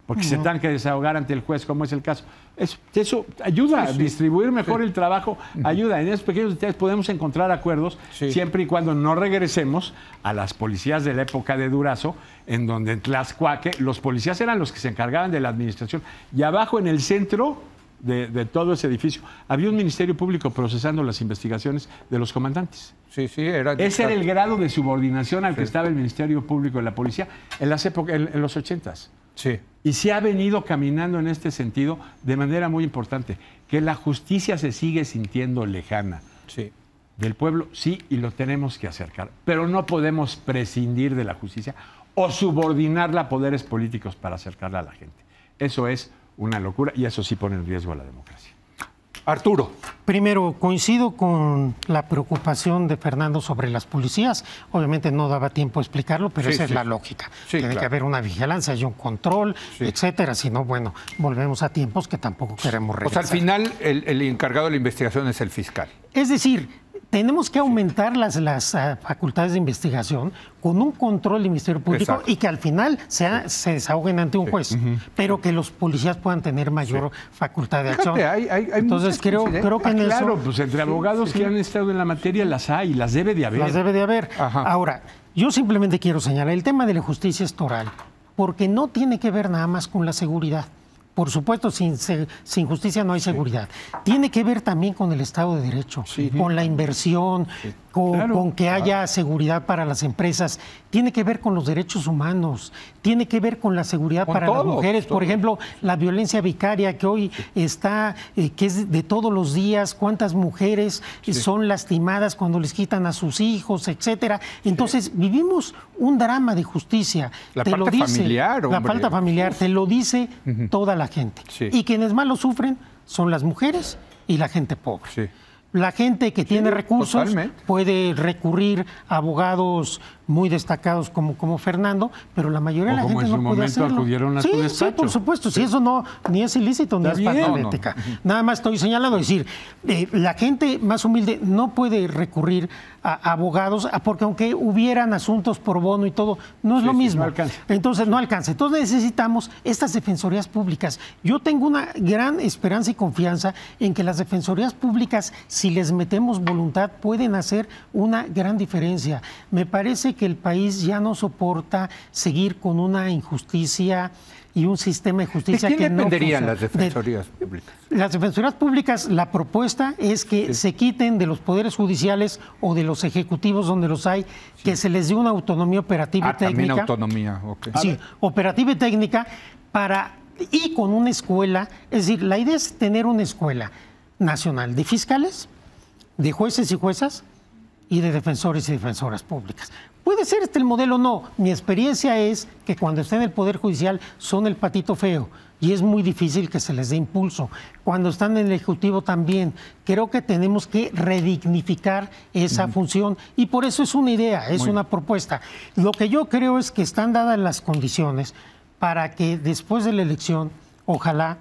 porque Uh-huh. se tengan que desahogar ante el juez, como es el caso. Eso, eso ayuda sí, a sí. distribuir mejor Sí. el trabajo, uh-huh. ayuda. En esos pequeños detalles podemos encontrar acuerdos, Sí. siempre y cuando no regresemos a las policías de la época de Durazo, en donde en Tlaxcuaque los policías eran los que se encargaban de la administración. Y abajo, en el centro de, de todo ese edificio, había un ministerio público procesando las investigaciones de los comandantes. Sí, sí, era... Ese era el grado de subordinación al que Sí. estaba el Ministerio Público de la Policía en, las épocas, en, en los ochentas. Sí. Y se ha venido caminando en este sentido de manera muy importante, que la justicia se sigue sintiendo lejana. Sí. Del pueblo, sí, y lo tenemos que acercar. Pero no podemos prescindir de la justicia o subordinarla a poderes políticos para acercarla a la gente. Eso es una locura y eso sí pone en riesgo a la democracia. Arturo. Primero, coincido con la preocupación de Fernando sobre las policías. Obviamente no daba tiempo a explicarlo, pero Sí, esa sí. es la lógica. Sí, Tiene claro. que haber una vigilancia y un control, Sí. etcétera. Si no, bueno, volvemos a tiempos que tampoco queremos O sea, regresar. al final el, el encargado de la investigación es el fiscal. Es decir, tenemos que aumentar las, las uh, facultades de investigación con un control del Ministerio Público Exacto. y que al final sea, se desahoguen ante un juez, uh-huh. pero que los policías puedan tener mayor sí. facultad de acción. Fíjate, hay, hay, hay Entonces creo, creo que ah, en claro, eso... pues entre abogados sí, sí. que han estado en la materia las hay, las debe de haber. Las debe de haber. Ajá. Ahora, yo simplemente quiero señalar, el tema de la justicia es toral, porque no tiene que ver nada más con la seguridad. Por supuesto, sin, sin justicia no hay seguridad. Sí. Tiene que ver también con el Estado de Derecho, sí. con la inversión, sí. con, claro. con que haya seguridad para las empresas. Tiene que ver con los derechos humanos. Tiene que ver con la seguridad con para todo, las mujeres. Todo. Por ejemplo, la violencia vicaria que hoy está, eh, que es de todos los días, cuántas mujeres sí. son lastimadas cuando les quitan a sus hijos, etcétera. Entonces, sí. vivimos un drama de justicia. La te falta lo dice, familiar, hombre. La falta familiar, te lo dice uh-huh. toda la gente. Sí. Y quienes más lo sufren son las mujeres y la gente pobre. Sí. La gente que sí, tiene recursos totalmente. Puede recurrir a abogados muy destacados como, como Fernando, pero la mayoría o de la gente no puede hacerlo. Acudieron a sí, su despacho. sí, por supuesto. Sí. Si eso no ni es ilícito ni es falta de ética. No, no. Nada más estoy señalando, es decir, eh, la gente más humilde no puede recurrir a, a abogados, a, porque aunque hubieran asuntos por bono y todo, no es sí, lo mismo. Sí, no alcanza. Entonces no alcanza. Entonces necesitamos estas defensorías públicas. Yo tengo una gran esperanza y confianza en que las defensorías públicas, si les metemos voluntad, pueden hacer una gran diferencia. Me parece que el país ya no soporta seguir con una injusticia y un sistema de justicia ¿De quién que dependerían no las defensorías de, públicas? Las defensorías públicas, la propuesta es que sí. se quiten de los poderes judiciales o de los ejecutivos donde los hay, sí. que se les dé una autonomía operativa ah, y técnica. También autonomía, ok. Sí, operativa y técnica para y con una escuela, es decir, la idea es tener una escuela nacional de fiscales, de jueces y juezas y de defensores y defensoras públicas. Puede ser este el modelo o no. Mi experiencia es que cuando están en el Poder Judicial son el patito feo y es muy difícil que se les dé impulso. Cuando están en el Ejecutivo también. Creo que tenemos que redignificar esa uh-huh. función y por eso es una idea, es muy una bien. propuesta. Lo que yo creo es que están dadas las condiciones para que después de la elección, ojalá,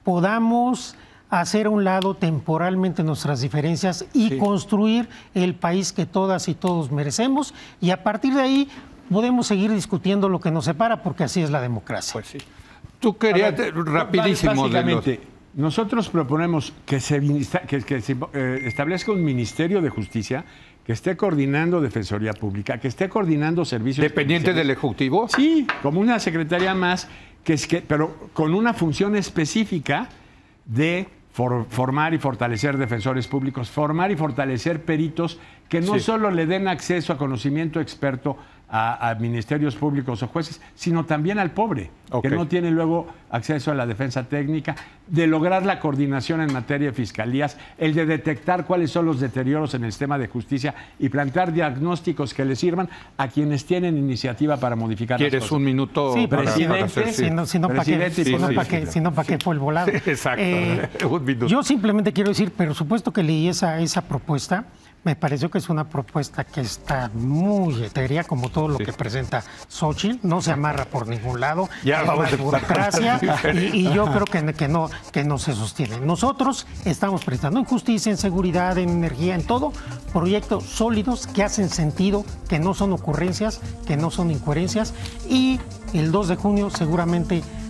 podamos hacer a un lado temporalmente nuestras diferencias y sí. construir el país que todas y todos merecemos y a partir de ahí podemos seguir discutiendo lo que nos separa porque así es la democracia. Pues sí. Tú querías ver, rapidísimo. Básicamente, de los... nosotros proponemos que se, que, que se eh, establezca un ministerio de justicia que esté coordinando Defensoría Pública, que esté coordinando servicios... ¿Dependiente del Ejecutivo? Sí, como una secretaría más, que es que, pero con una función específica de for, formar y fortalecer defensores públicos, formar y fortalecer peritos que no sí. solo le den acceso a conocimiento experto a, a ministerios públicos o jueces, sino también al pobre, okay. que no tiene luego acceso a la defensa técnica, de lograr la coordinación en materia de fiscalías, el de detectar cuáles son los deterioros en el sistema de justicia y plantear diagnósticos que le sirvan a quienes tienen iniciativa para modificar ¿Quieres las cosas. un minuto? Sí, para, presidente, para hacer, sí. si no, si no para qué, sí, si no sí, pa sí, qué, sí. si no pa qué fue el volado. Sí, exacto, eh, un minuto. Yo simplemente quiero decir, por supuesto que leí esa, esa propuesta. Me pareció que es una propuesta que está muy etérea, como todo lo sí. que presenta Xóchitl, no se amarra por ningún lado, ya es vamos una burocracia y, y yo creo que, que, no, que no se sostiene. Nosotros estamos presentando en justicia, en seguridad, en energía, en todo, proyectos sólidos que hacen sentido, que no son ocurrencias, que no son incoherencias y el dos de junio seguramente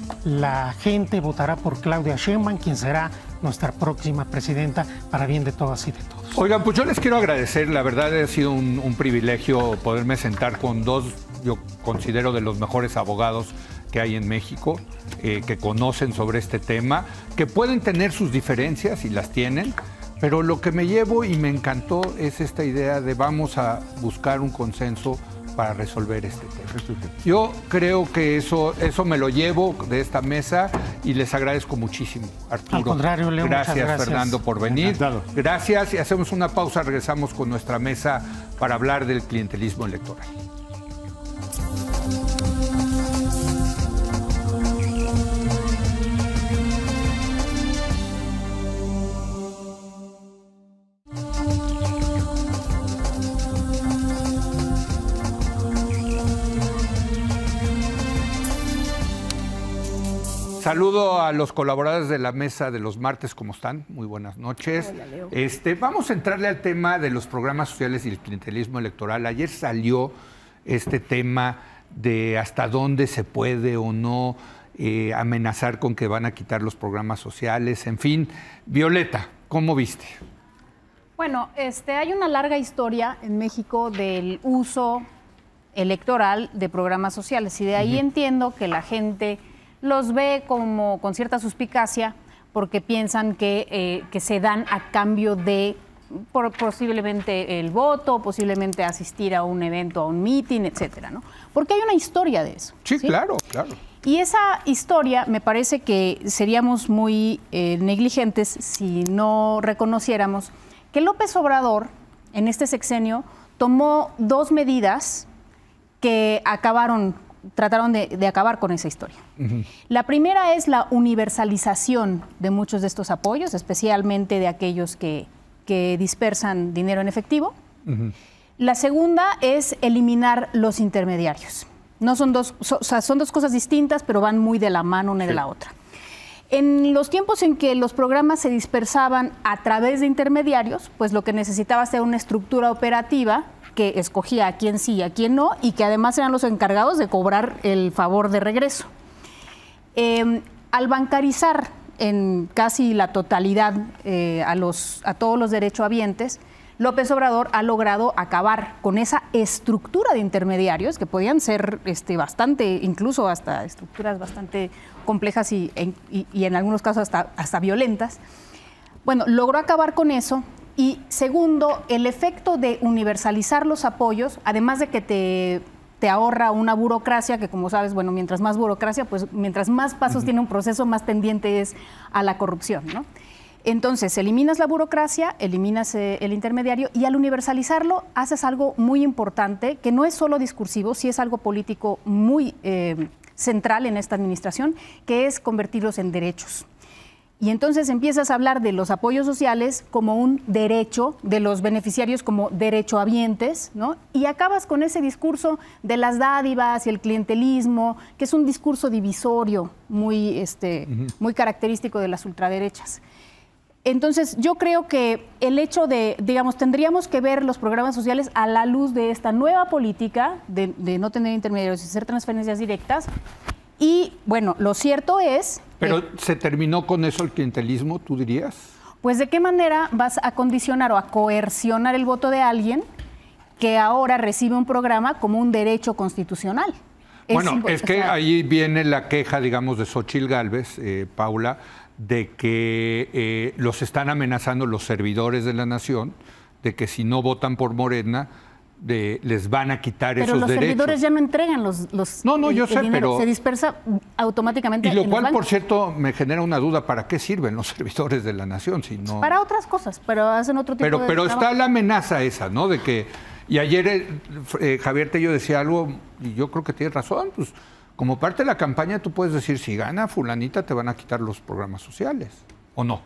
la gente votará por Claudia Sheinbaum, quien será nuestra próxima presidenta para bien de todas y de todos. Oigan, pues yo les quiero agradecer, la verdad ha sido un, un privilegio poderme sentar con dos, yo considero, de los mejores abogados que hay en México, eh, que conocen sobre este tema, que pueden tener sus diferencias y las tienen, pero lo que me llevo y me encantó es esta idea de vamos a buscar un consenso para resolver este tema. Yo creo que eso, eso me lo llevo de esta mesa y les agradezco muchísimo, Arturo. Al contrario, Leo, gracias, muchas gracias, Fernando, por venir. Encantado. Gracias y hacemos una pausa, regresamos con nuestra mesa para hablar del clientelismo electoral. Saludo a los colaboradores de la mesa de los martes, ¿cómo están? Muy buenas noches. Hola, Leo. Este, vamos a entrarle al tema de los programas sociales y el clientelismo electoral. Ayer salió este tema de hasta dónde se puede o no eh, amenazar con que van a quitar los programas sociales. En fin, Violeta, ¿cómo viste? Bueno, este, hay una larga historia en México del uso electoral de programas sociales y de ahí uh-huh. entiendo que la gente los ve como con cierta suspicacia porque piensan que, eh, que se dan a cambio de por, posiblemente el voto, posiblemente asistir a un evento, a un meeting, etcétera, ¿no? Porque hay una historia de eso. Sí, ¿sí? claro, claro. Y esa historia me parece que seríamos muy eh, negligentes si no reconociéramos que López Obrador en este sexenio tomó dos medidas que acabaron trataron de, de acabar con esa historia. Uh-huh. La primera es la universalización de muchos de estos apoyos, especialmente de aquellos que, que dispersan dinero en efectivo. Uh-huh. La segunda es eliminar los intermediarios. No son dos, so, o sea, son dos cosas distintas, pero van muy de la mano una sí. de la otra. En los tiempos en que los programas se dispersaban a través de intermediarios, pues lo que necesitaba era una estructura operativa que escogía a quién sí y a quién no, y que además eran los encargados de cobrar el favor de regreso. Eh, al bancarizar en casi la totalidad eh, a, los, a todos los derechohabientes, López Obrador ha logrado acabar con esa estructura de intermediarios, que podían ser este, bastante, incluso hasta estructuras bastante complejas y, y, y en algunos casos hasta, hasta violentas. Bueno, logró acabar con eso. Y segundo, el efecto de universalizar los apoyos, además de que te, te ahorra una burocracia, que como sabes, bueno, mientras más burocracia, pues mientras más pasos uh-huh. tiene un proceso, más tendiente es a la corrupción, ¿no? Entonces, eliminas la burocracia, eliminas eh, el intermediario y al universalizarlo haces algo muy importante, que no es solo discursivo, sí es algo político muy eh, central en esta administración, que es convertirlos en derechos. Y entonces empiezas a hablar de los apoyos sociales como un derecho, de los beneficiarios como derechohabientes, ¿no? Y acabas con ese discurso de las dádivas y el clientelismo, que es un discurso divisorio muy, este, uh-huh. muy característico de las ultraderechas. Entonces, yo creo que el hecho de, digamos, tendríamos que ver los programas sociales a la luz de esta nueva política de, de no tener intermediarios y hacer transferencias directas. Y, bueno, lo cierto es... Pero, eh, ¿se terminó con eso el clientelismo, tú dirías? Pues, ¿de qué manera vas a condicionar o a coercionar el voto de alguien que ahora recibe un programa como un derecho constitucional? Bueno, es, es que o sea, ahí viene la queja, digamos, de Xóchitl Gálvez, eh, Paula, de que eh, los están amenazando los servidores de la nación, de que si no votan por Morena, de, les van a quitar pero esos derechos. Pero los servidores ya no entregan los, los No, no, el, yo el sé, dinero, pero... se dispersa automáticamente. Y lo en cual, los por cierto, me genera una duda, ¿para qué sirven los servidores de la nación? Si no... Para otras cosas, pero hacen otro tipo pero, de Pero trabajo. está la amenaza esa, ¿no? De que... Y ayer eh, eh, Javier Tello decía algo, y yo creo que tiene razón, pues como parte de la campaña tú puedes decir, si gana fulanita te van a quitar los programas sociales, ¿o no?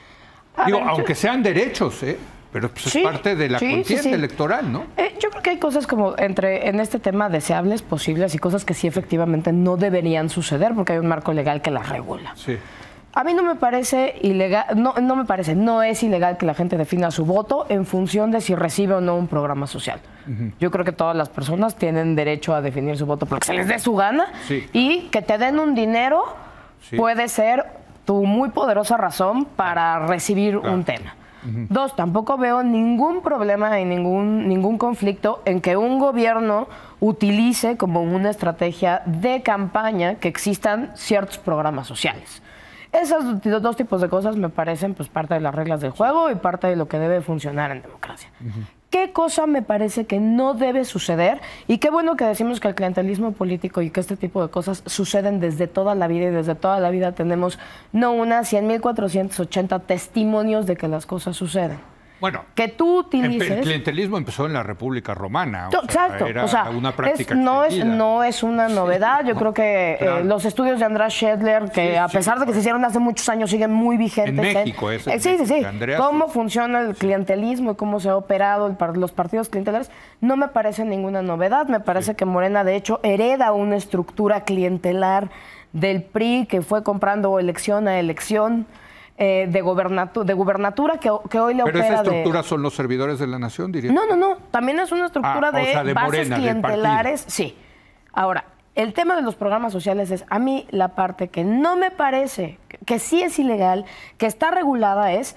A Digo, ver, aunque yo... sean derechos, ¿eh? Pero pues, sí, es parte de la sí, contienda sí, sí. electoral, ¿no? Eh, yo creo que hay cosas como entre en este tema deseables, posibles y cosas que sí efectivamente no deberían suceder porque hay un marco legal que las regula. Sí. A mí no me parece ilegal, no, no me parece, no es ilegal que la gente defina su voto en función de si recibe o no un programa social. Uh-huh. Yo creo que todas las personas tienen derecho a definir su voto porque se les dé su gana sí. y que te den un dinero sí. puede ser tu muy poderosa razón para recibir claro. un tema. Uh-huh. Dos, tampoco veo ningún problema y ningún, ningún conflicto en que un gobierno utilice como una estrategia de campaña que existan ciertos programas sociales. Esos dos tipos de cosas me parecen pues parte de las reglas del juego y parte de lo que debe funcionar en democracia. Uh-huh. ¿Qué cosa me parece que no debe suceder? Y qué bueno que decimos que el clientelismo político y que este tipo de cosas suceden desde toda la vida y desde toda la vida tenemos no una, cien mil cuatrocientos ochenta testimonios de que las cosas suceden. Bueno, que tú utilices... el clientelismo empezó en la República Romana. O Exacto, sea, era o sea, una práctica es, no, es, extendida. no es una novedad. Yo creo que claro. eh, los estudios de András Schedler, que sí, a pesar sí, de que se hicieron hace muchos años, siguen muy vigentes. En México, es eh, Sí, sí, sí. Andreas, cómo sí. funciona el clientelismo y cómo se ha operado el, los partidos clientelares, no me parece ninguna novedad. Me parece sí. que Morena, de hecho, hereda una estructura clientelar del P R I que fue comprando elección a elección. Eh, de, gobernatu de gubernatura que, que hoy le Pero opera esa estructura de... son los servidores de la nación, diría. No, no, no. También es una estructura ah, de, o sea, de bases Morena, clientelares. Sí. Ahora, el tema de los programas sociales es, a mí, la parte que no me parece, que, que sí es ilegal, que está regulada es,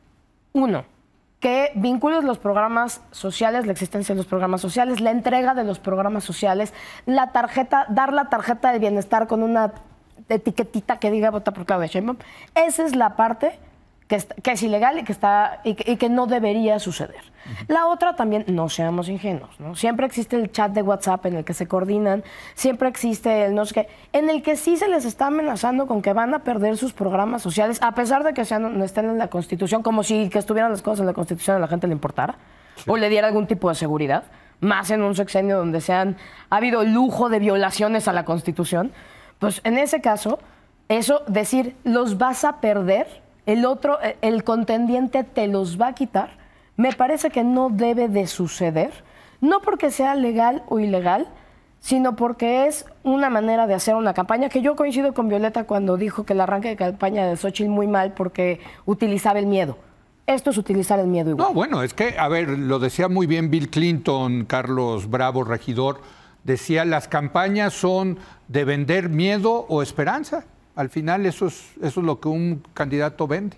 uno, que vincules los programas sociales, la existencia de los programas sociales, la entrega de los programas sociales, la tarjeta, dar la tarjeta de bienestar con una etiquetita que diga vota por Claudia Sheinbaum. Esa es la parte que es, que es ilegal y que, está, y que, y que no debería suceder. Uh-huh. La otra también, no seamos ingenuos, ¿no? Siempre existe el chat de WhatsApp en el que se coordinan, siempre existe el no sé qué, en el que sí se les está amenazando con que van a perder sus programas sociales, a pesar de que sean, no estén en la Constitución, como si que estuvieran las cosas en la Constitución a la gente le importara, sí. o le diera algún tipo de seguridad, más en un sexenio donde se han, ha habido lujo de violaciones a la Constitución. Pues en ese caso, eso, decir, los vas a perder, el otro, el contendiente te los va a quitar, me parece que no debe de suceder, no porque sea legal o ilegal, sino porque es una manera de hacer una campaña, que yo coincido con Violeta cuando dijo que el arranque de campaña de Xochitl muy mal porque utilizaba el miedo. Esto es utilizar el miedo igual. No, bueno, es que, a ver, lo decía muy bien Bill Clinton, Carlos Bravo, regidor, decía, las campañas son de vender miedo o esperanza. Al final eso es, eso es lo que un candidato vende.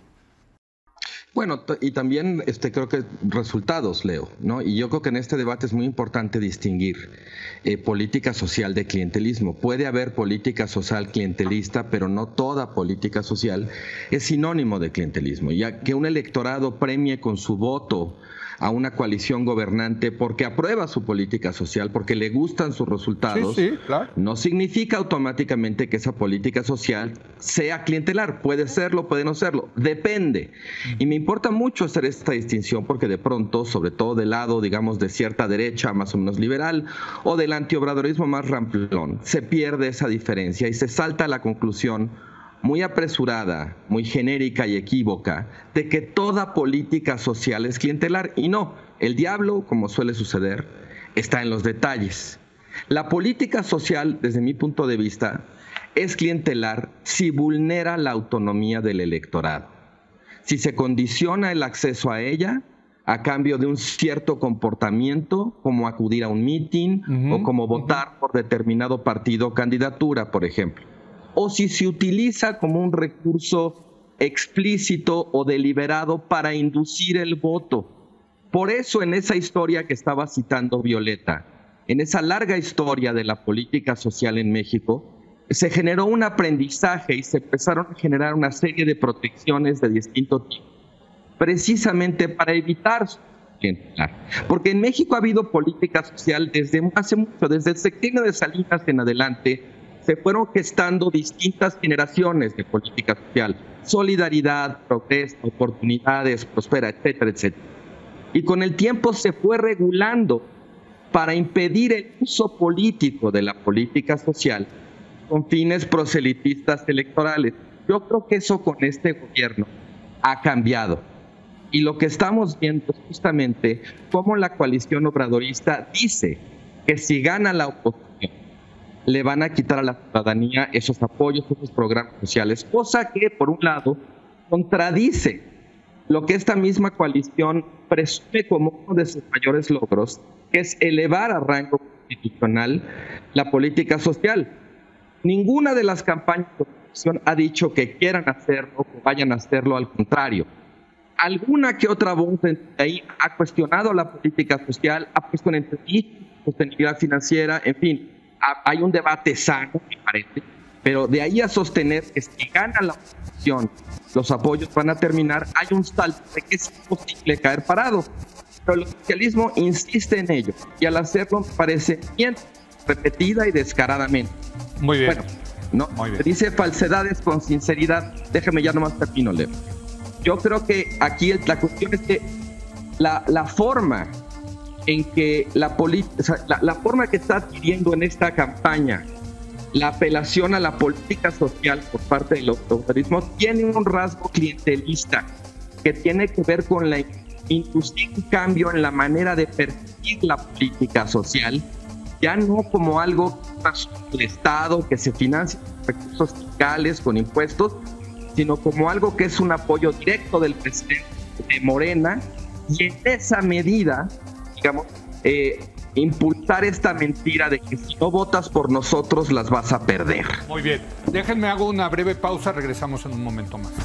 Bueno, y también este, creo que resultados, Leo, ¿no? Y yo creo que en este debate es muy importante distinguir eh, política social de clientelismo. Puede haber política social clientelista, pero no toda política social es sinónimo de clientelismo. Ya que un electorado premie con su voto a una coalición gobernante porque aprueba su política social, porque le gustan sus resultados, sí, sí, claro. no significa automáticamente que esa política social sea clientelar. Puede serlo, puede no serlo, depende. Y me importa mucho hacer esta distinción porque de pronto, sobre todo del lado, digamos, de cierta derecha más o menos liberal o del antiobradorismo más ramplón, se pierde esa diferencia y se salta a la conclusión muy apresurada, muy genérica y equívoca, de que toda política social es clientelar. Y no, el diablo, como suele suceder, está en los detalles. La política social, desde mi punto de vista, es clientelar si vulnera la autonomía del electorado, si se condiciona el acceso a ella a cambio de un cierto comportamiento, como acudir a un mitin uh-huh, o como votar uh-huh. por determinado partido o candidatura, por ejemplo. O si se utiliza como un recurso explícito o deliberado para inducir el voto. Por eso en esa historia que estaba citando Violeta, en esa larga historia de la política social en México, se generó un aprendizaje y se empezaron a generar una serie de protecciones de distinto tipo, precisamente para evitar su clientelar. Porque en México ha habido política social desde hace mucho, desde el sexenio de Salinas en adelante, se fueron gestando distintas generaciones de política social, solidaridad, progreso, oportunidades, prospera, etcétera, etcétera. Y con el tiempo se fue regulando para impedir el uso político de la política social con fines proselitistas electorales. Yo creo que eso con este gobierno ha cambiado. Y lo que estamos viendo es justamente cómo la coalición obradorista dice que si gana la oposición, le van a quitar a la ciudadanía esos apoyos, esos programas sociales, cosa que, por un lado, contradice lo que esta misma coalición presume como uno de sus mayores logros, que es elevar a rango constitucional la política social. Ninguna de las campañas oposición ha dicho que quieran hacerlo, que vayan a hacerlo, al contrario. Alguna que otra voz de ahí ha cuestionado la política social, ha puesto en entredicho sostenibilidad financiera, en fin, ha, hay un debate sano, me parece, pero de ahí a sostener que si gana la oposición, los apoyos van a terminar, hay un salto de que es imposible caer parado. Pero el oficialismo insiste en ello, y al hacerlo me parece bien, repetida y descaradamente. Muy bien. Bueno, no, Muy bien. se dice falsedades con sinceridad. Déjeme ya nomás termino, Leo. Yo creo que aquí la cuestión es que la, la forma en que la, o sea, la, la forma que está adquiriendo en esta campaña la apelación a la política social por parte del autoritarismo tiene un rasgo clientelista que tiene que ver con la inducir un cambio en la manera de percibir la política social, ya no como algo del Estado que se financia con recursos fiscales, con impuestos, sino como algo que es un apoyo directo del presidente de Morena, y en esa medida, digamos, eh, impulsar esta mentira de que si no votas por nosotros las vas a perder. Muy bien. Déjenme hago una breve pausa, regresamos en un momento más.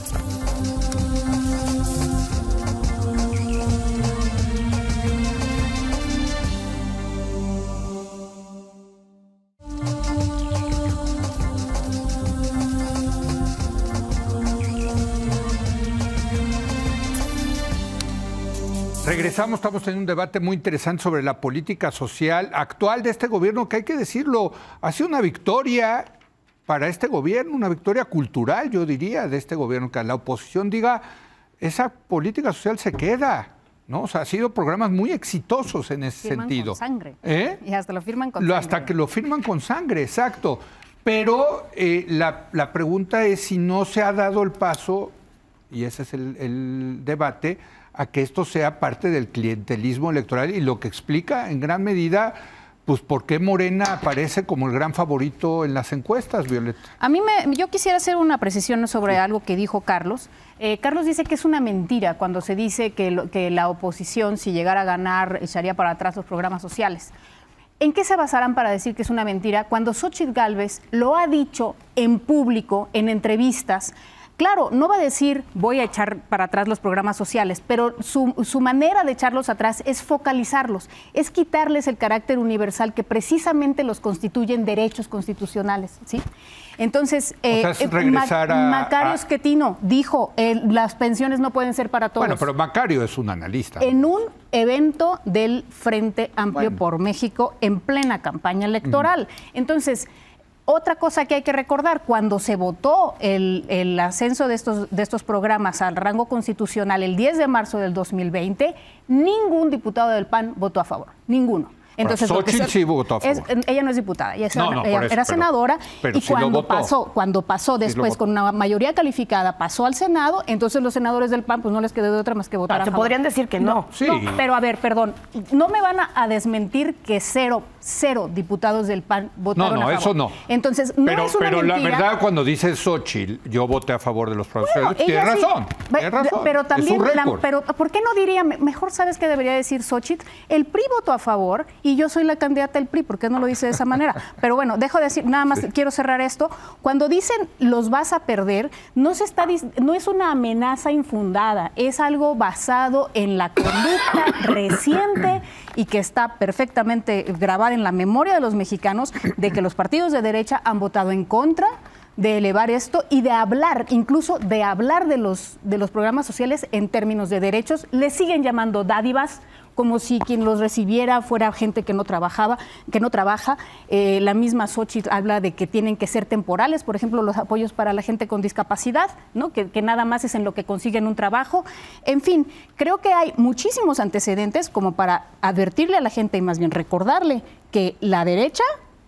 Regresamos, estamos en un debate muy interesante sobre la política social actual de este gobierno, que hay que decirlo, ha sido una victoria para este gobierno, una victoria cultural, yo diría, de este gobierno, que la oposición diga, esa política social se queda, ¿no? O sea, ha sido programas muy exitosos en ese firman sentido. Con sangre. ¿Eh? Y hasta lo firman con lo, sangre. Hasta que lo firman con sangre, exacto. Pero eh, la, la pregunta es si no se ha dado el paso, y ese es el, el debate, a que esto sea parte del clientelismo electoral y lo que explica en gran medida, pues, por qué Morena aparece como el gran favorito en las encuestas, Violeta. A mí, me, yo quisiera hacer una precisión sobre sí. algo que dijo Carlos. Eh, Carlos dice que es una mentira cuando se dice que, lo, que la oposición, si llegara a ganar, echaría para atrás los programas sociales. ¿En qué se basarán para decir que es una mentira? Cuando Xóchitl Gálvez lo ha dicho en público, en entrevistas. Claro, no va a decir voy a echar para atrás los programas sociales, pero su, su manera de echarlos atrás es focalizarlos, es quitarles el carácter universal que precisamente los constituyen derechos constitucionales, ¿sí? Entonces, eh, o sea, es regresar Ma a, Macario a... Schettino dijo, eh, las pensiones no pueden ser para todos. Bueno, pero Macario es un analista. En un evento del Frente Amplio bueno. por México en plena campaña electoral. Uh-huh. Entonces, otra cosa que hay que recordar, cuando se votó el, el ascenso de estos, de estos programas al rango constitucional el diez de marzo del dos mil veinte, ningún diputado del P A N votó a favor, ninguno. Entonces, Xóchitl se, sí votó a favor. Es, ella no es diputada, ella, no, no, ella eso, era pero, senadora pero y sí cuando, votó. pasó, cuando pasó después sí con una mayoría calificada, pasó al Senado, entonces los senadores del P A N pues no les quedó de otra más que votar no, a se favor. podrían decir que no. No, sí. no, pero a ver, perdón, no me van a, a desmentir que cero, cero diputados del P A N votaron no, no, a favor. eso no. Entonces, no pero, es una Pero mentira. la verdad, cuando dice Xóchitl, yo voté a favor de los profesores, Bueno, tiene sí, razón, tiene razón. Pero también, es la, un pero ¿por qué no diría, mejor sabes qué debería decir Xóchitl? El P R I votó a favor y yo soy la candidata del P R I, ¿por qué no lo dice de esa manera? Pero bueno, dejo de decir, nada más sí. quiero cerrar esto. Cuando dicen los vas a perder, no se está no es una amenaza infundada, es algo basado en la conducta reciente y que está perfectamente grabada en la memoria de los mexicanos de que los partidos de derecha han votado en contra de elevar esto y de hablar, incluso de hablar de los, de los programas sociales en términos de derechos. Le siguen llamando dádivas, como si quien los recibiera fuera gente que no trabajaba, que no trabaja. Eh, la misma Xóchitl habla de que tienen que ser temporales, por ejemplo, los apoyos para la gente con discapacidad, ¿no? que, que nada más es en lo que consiguen un trabajo. En fin, creo que hay muchísimos antecedentes como para advertirle a la gente y más bien recordarle que la derecha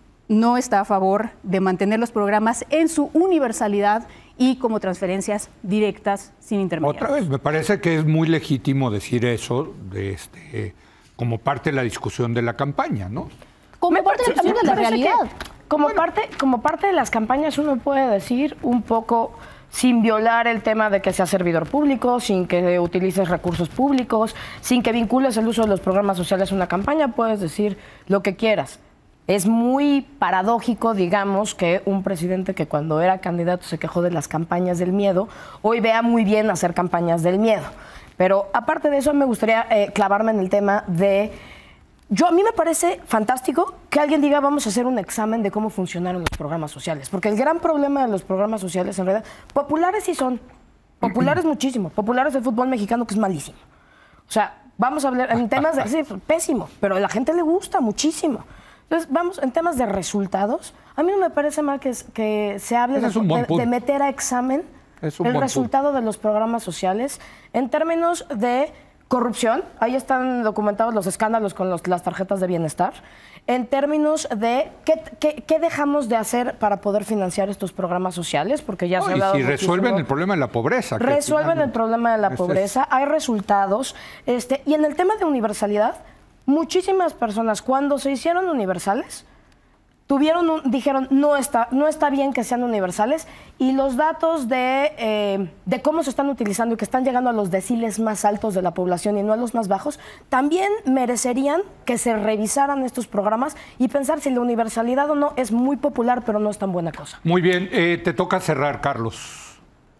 no está a favor de mantener los programas en su universalidad y como transferencias directas sin intermediarios. Otra vez, me parece que es muy legítimo decir eso de este, como parte de la discusión de la campaña, ¿no? Como me parte parece, también de la realidad. Como, bueno. parte, como parte de las campañas uno puede decir un poco, sin violar el tema de que seas servidor público, sin que utilices recursos públicos, sin que vincules el uso de los programas sociales a una campaña, puedes decir lo que quieras. Es muy paradójico, digamos, que un presidente que cuando era candidato se quejó de las campañas del miedo, hoy vea muy bien hacer campañas del miedo. Pero aparte de eso, me gustaría eh, clavarme en el tema de... Yo, a mí me parece fantástico que alguien diga vamos a hacer un examen de cómo funcionaron los programas sociales. Porque el gran problema de los programas sociales, en realidad, populares sí son. Populares muchísimo. Populares del fútbol mexicano, que es malísimo. O sea, vamos a hablar en temas de... Sí, pésimo, pero a la gente le gusta muchísimo. Entonces, vamos, en temas de resultados, a mí no me parece mal que, que se hable de, de, de meter a examen el resultado punto. de los programas sociales en términos de corrupción. Ahí están documentados los escándalos con los, las tarjetas de bienestar. En términos de qué, qué, qué dejamos de hacer para poder financiar estos programas sociales, porque ya no, se ha dado y si resuelven el problema de la pobreza. Resuelven el problema de la pobreza, hay resultados. Este, y en el tema de universalidad, muchísimas personas, cuando se hicieron universales, tuvieron un, dijeron, no está, no está bien que sean universales, y los datos de, eh, de cómo se están utilizando y que están llegando a los deciles más altos de la población y no a los más bajos, también merecerían que se revisaran estos programas y pensar si la universalidad o no es muy popular, pero no es tan buena cosa. Muy bien, eh, te toca cerrar, Carlos.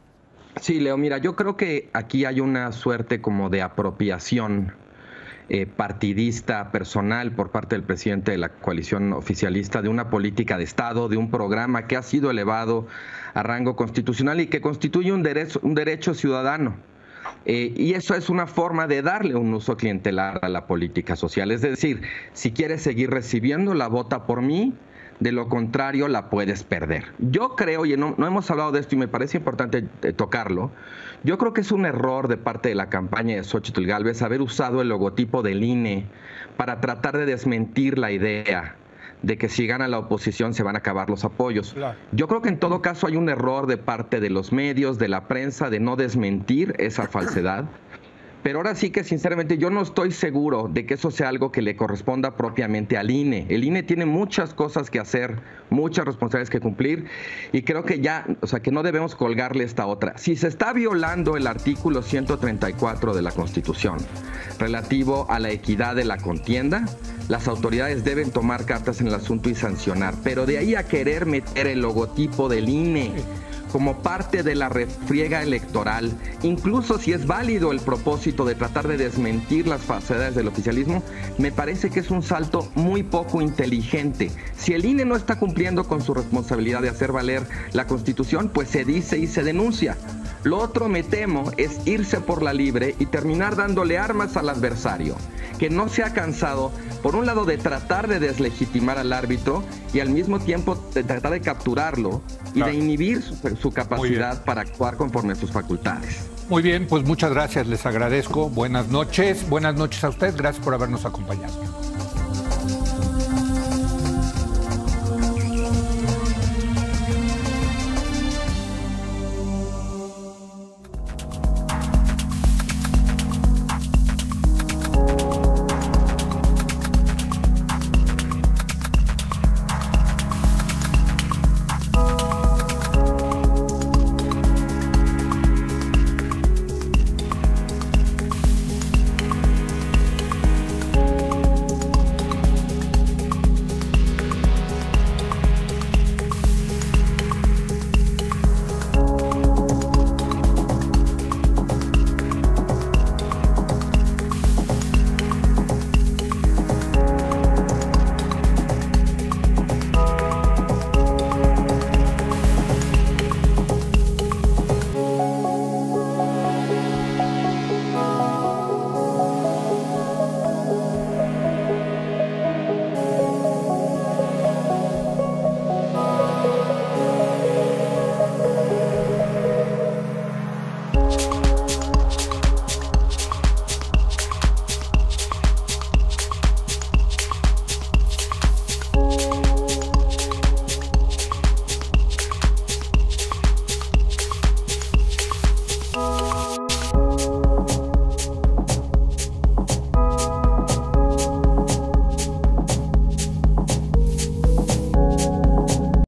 Sí, Leo, mira, yo creo que aquí hay una suerte como de apropiación Eh, partidista, personal por parte del presidente de la coalición oficialista de una política de Estado, de un programa que ha sido elevado a rango constitucional y que constituye un derecho, un derecho ciudadano. Eh, y eso es una forma de darle un uso clientelar a la política social. Es decir, si quieres seguir recibiéndola, vota por mí. De lo contrario, la puedes perder. Yo creo, y no, no hemos hablado de esto y me parece importante eh, tocarlo, yo creo que es un error de parte de la campaña de Xóchitl Gálvez haber usado el logotipo del I N E para tratar de desmentir la idea de que si gana la oposición se van a acabar los apoyos. Claro. Yo creo que en todo caso hay un error de parte de los medios, de la prensa, de no desmentir esa falsedad. Pero ahora sí que sinceramente yo no estoy seguro de que eso sea algo que le corresponda propiamente al I N E. El I N E tiene muchas cosas que hacer, muchas responsabilidades que cumplir, y creo que ya, o sea, que no debemos colgarle esta otra. Si se está violando el artículo ciento treinta y cuatro de la Constitución relativo a la equidad de la contienda, las autoridades deben tomar cartas en el asunto y sancionar. Pero de ahí a querer meter el logotipo del I N E como parte de la refriega electoral, incluso si es válido el propósito de tratar de desmentir las falsedades del oficialismo, me parece que es un salto muy poco inteligente. Si el I N E no está cumpliendo con su responsabilidad de hacer valer la Constitución, pues se dice y se denuncia. Lo otro, me temo, es irse por la libre y terminar dándole armas al adversario, que no se ha cansado, por un lado, de tratar de deslegitimar al árbitro y al mismo tiempo de tratar de capturarlo y claro. de inhibir su, su capacidad para actuar conforme a sus facultades. Muy bien, pues muchas gracias, les agradezco. Buenas noches, buenas noches a ustedes, gracias por habernos acompañado.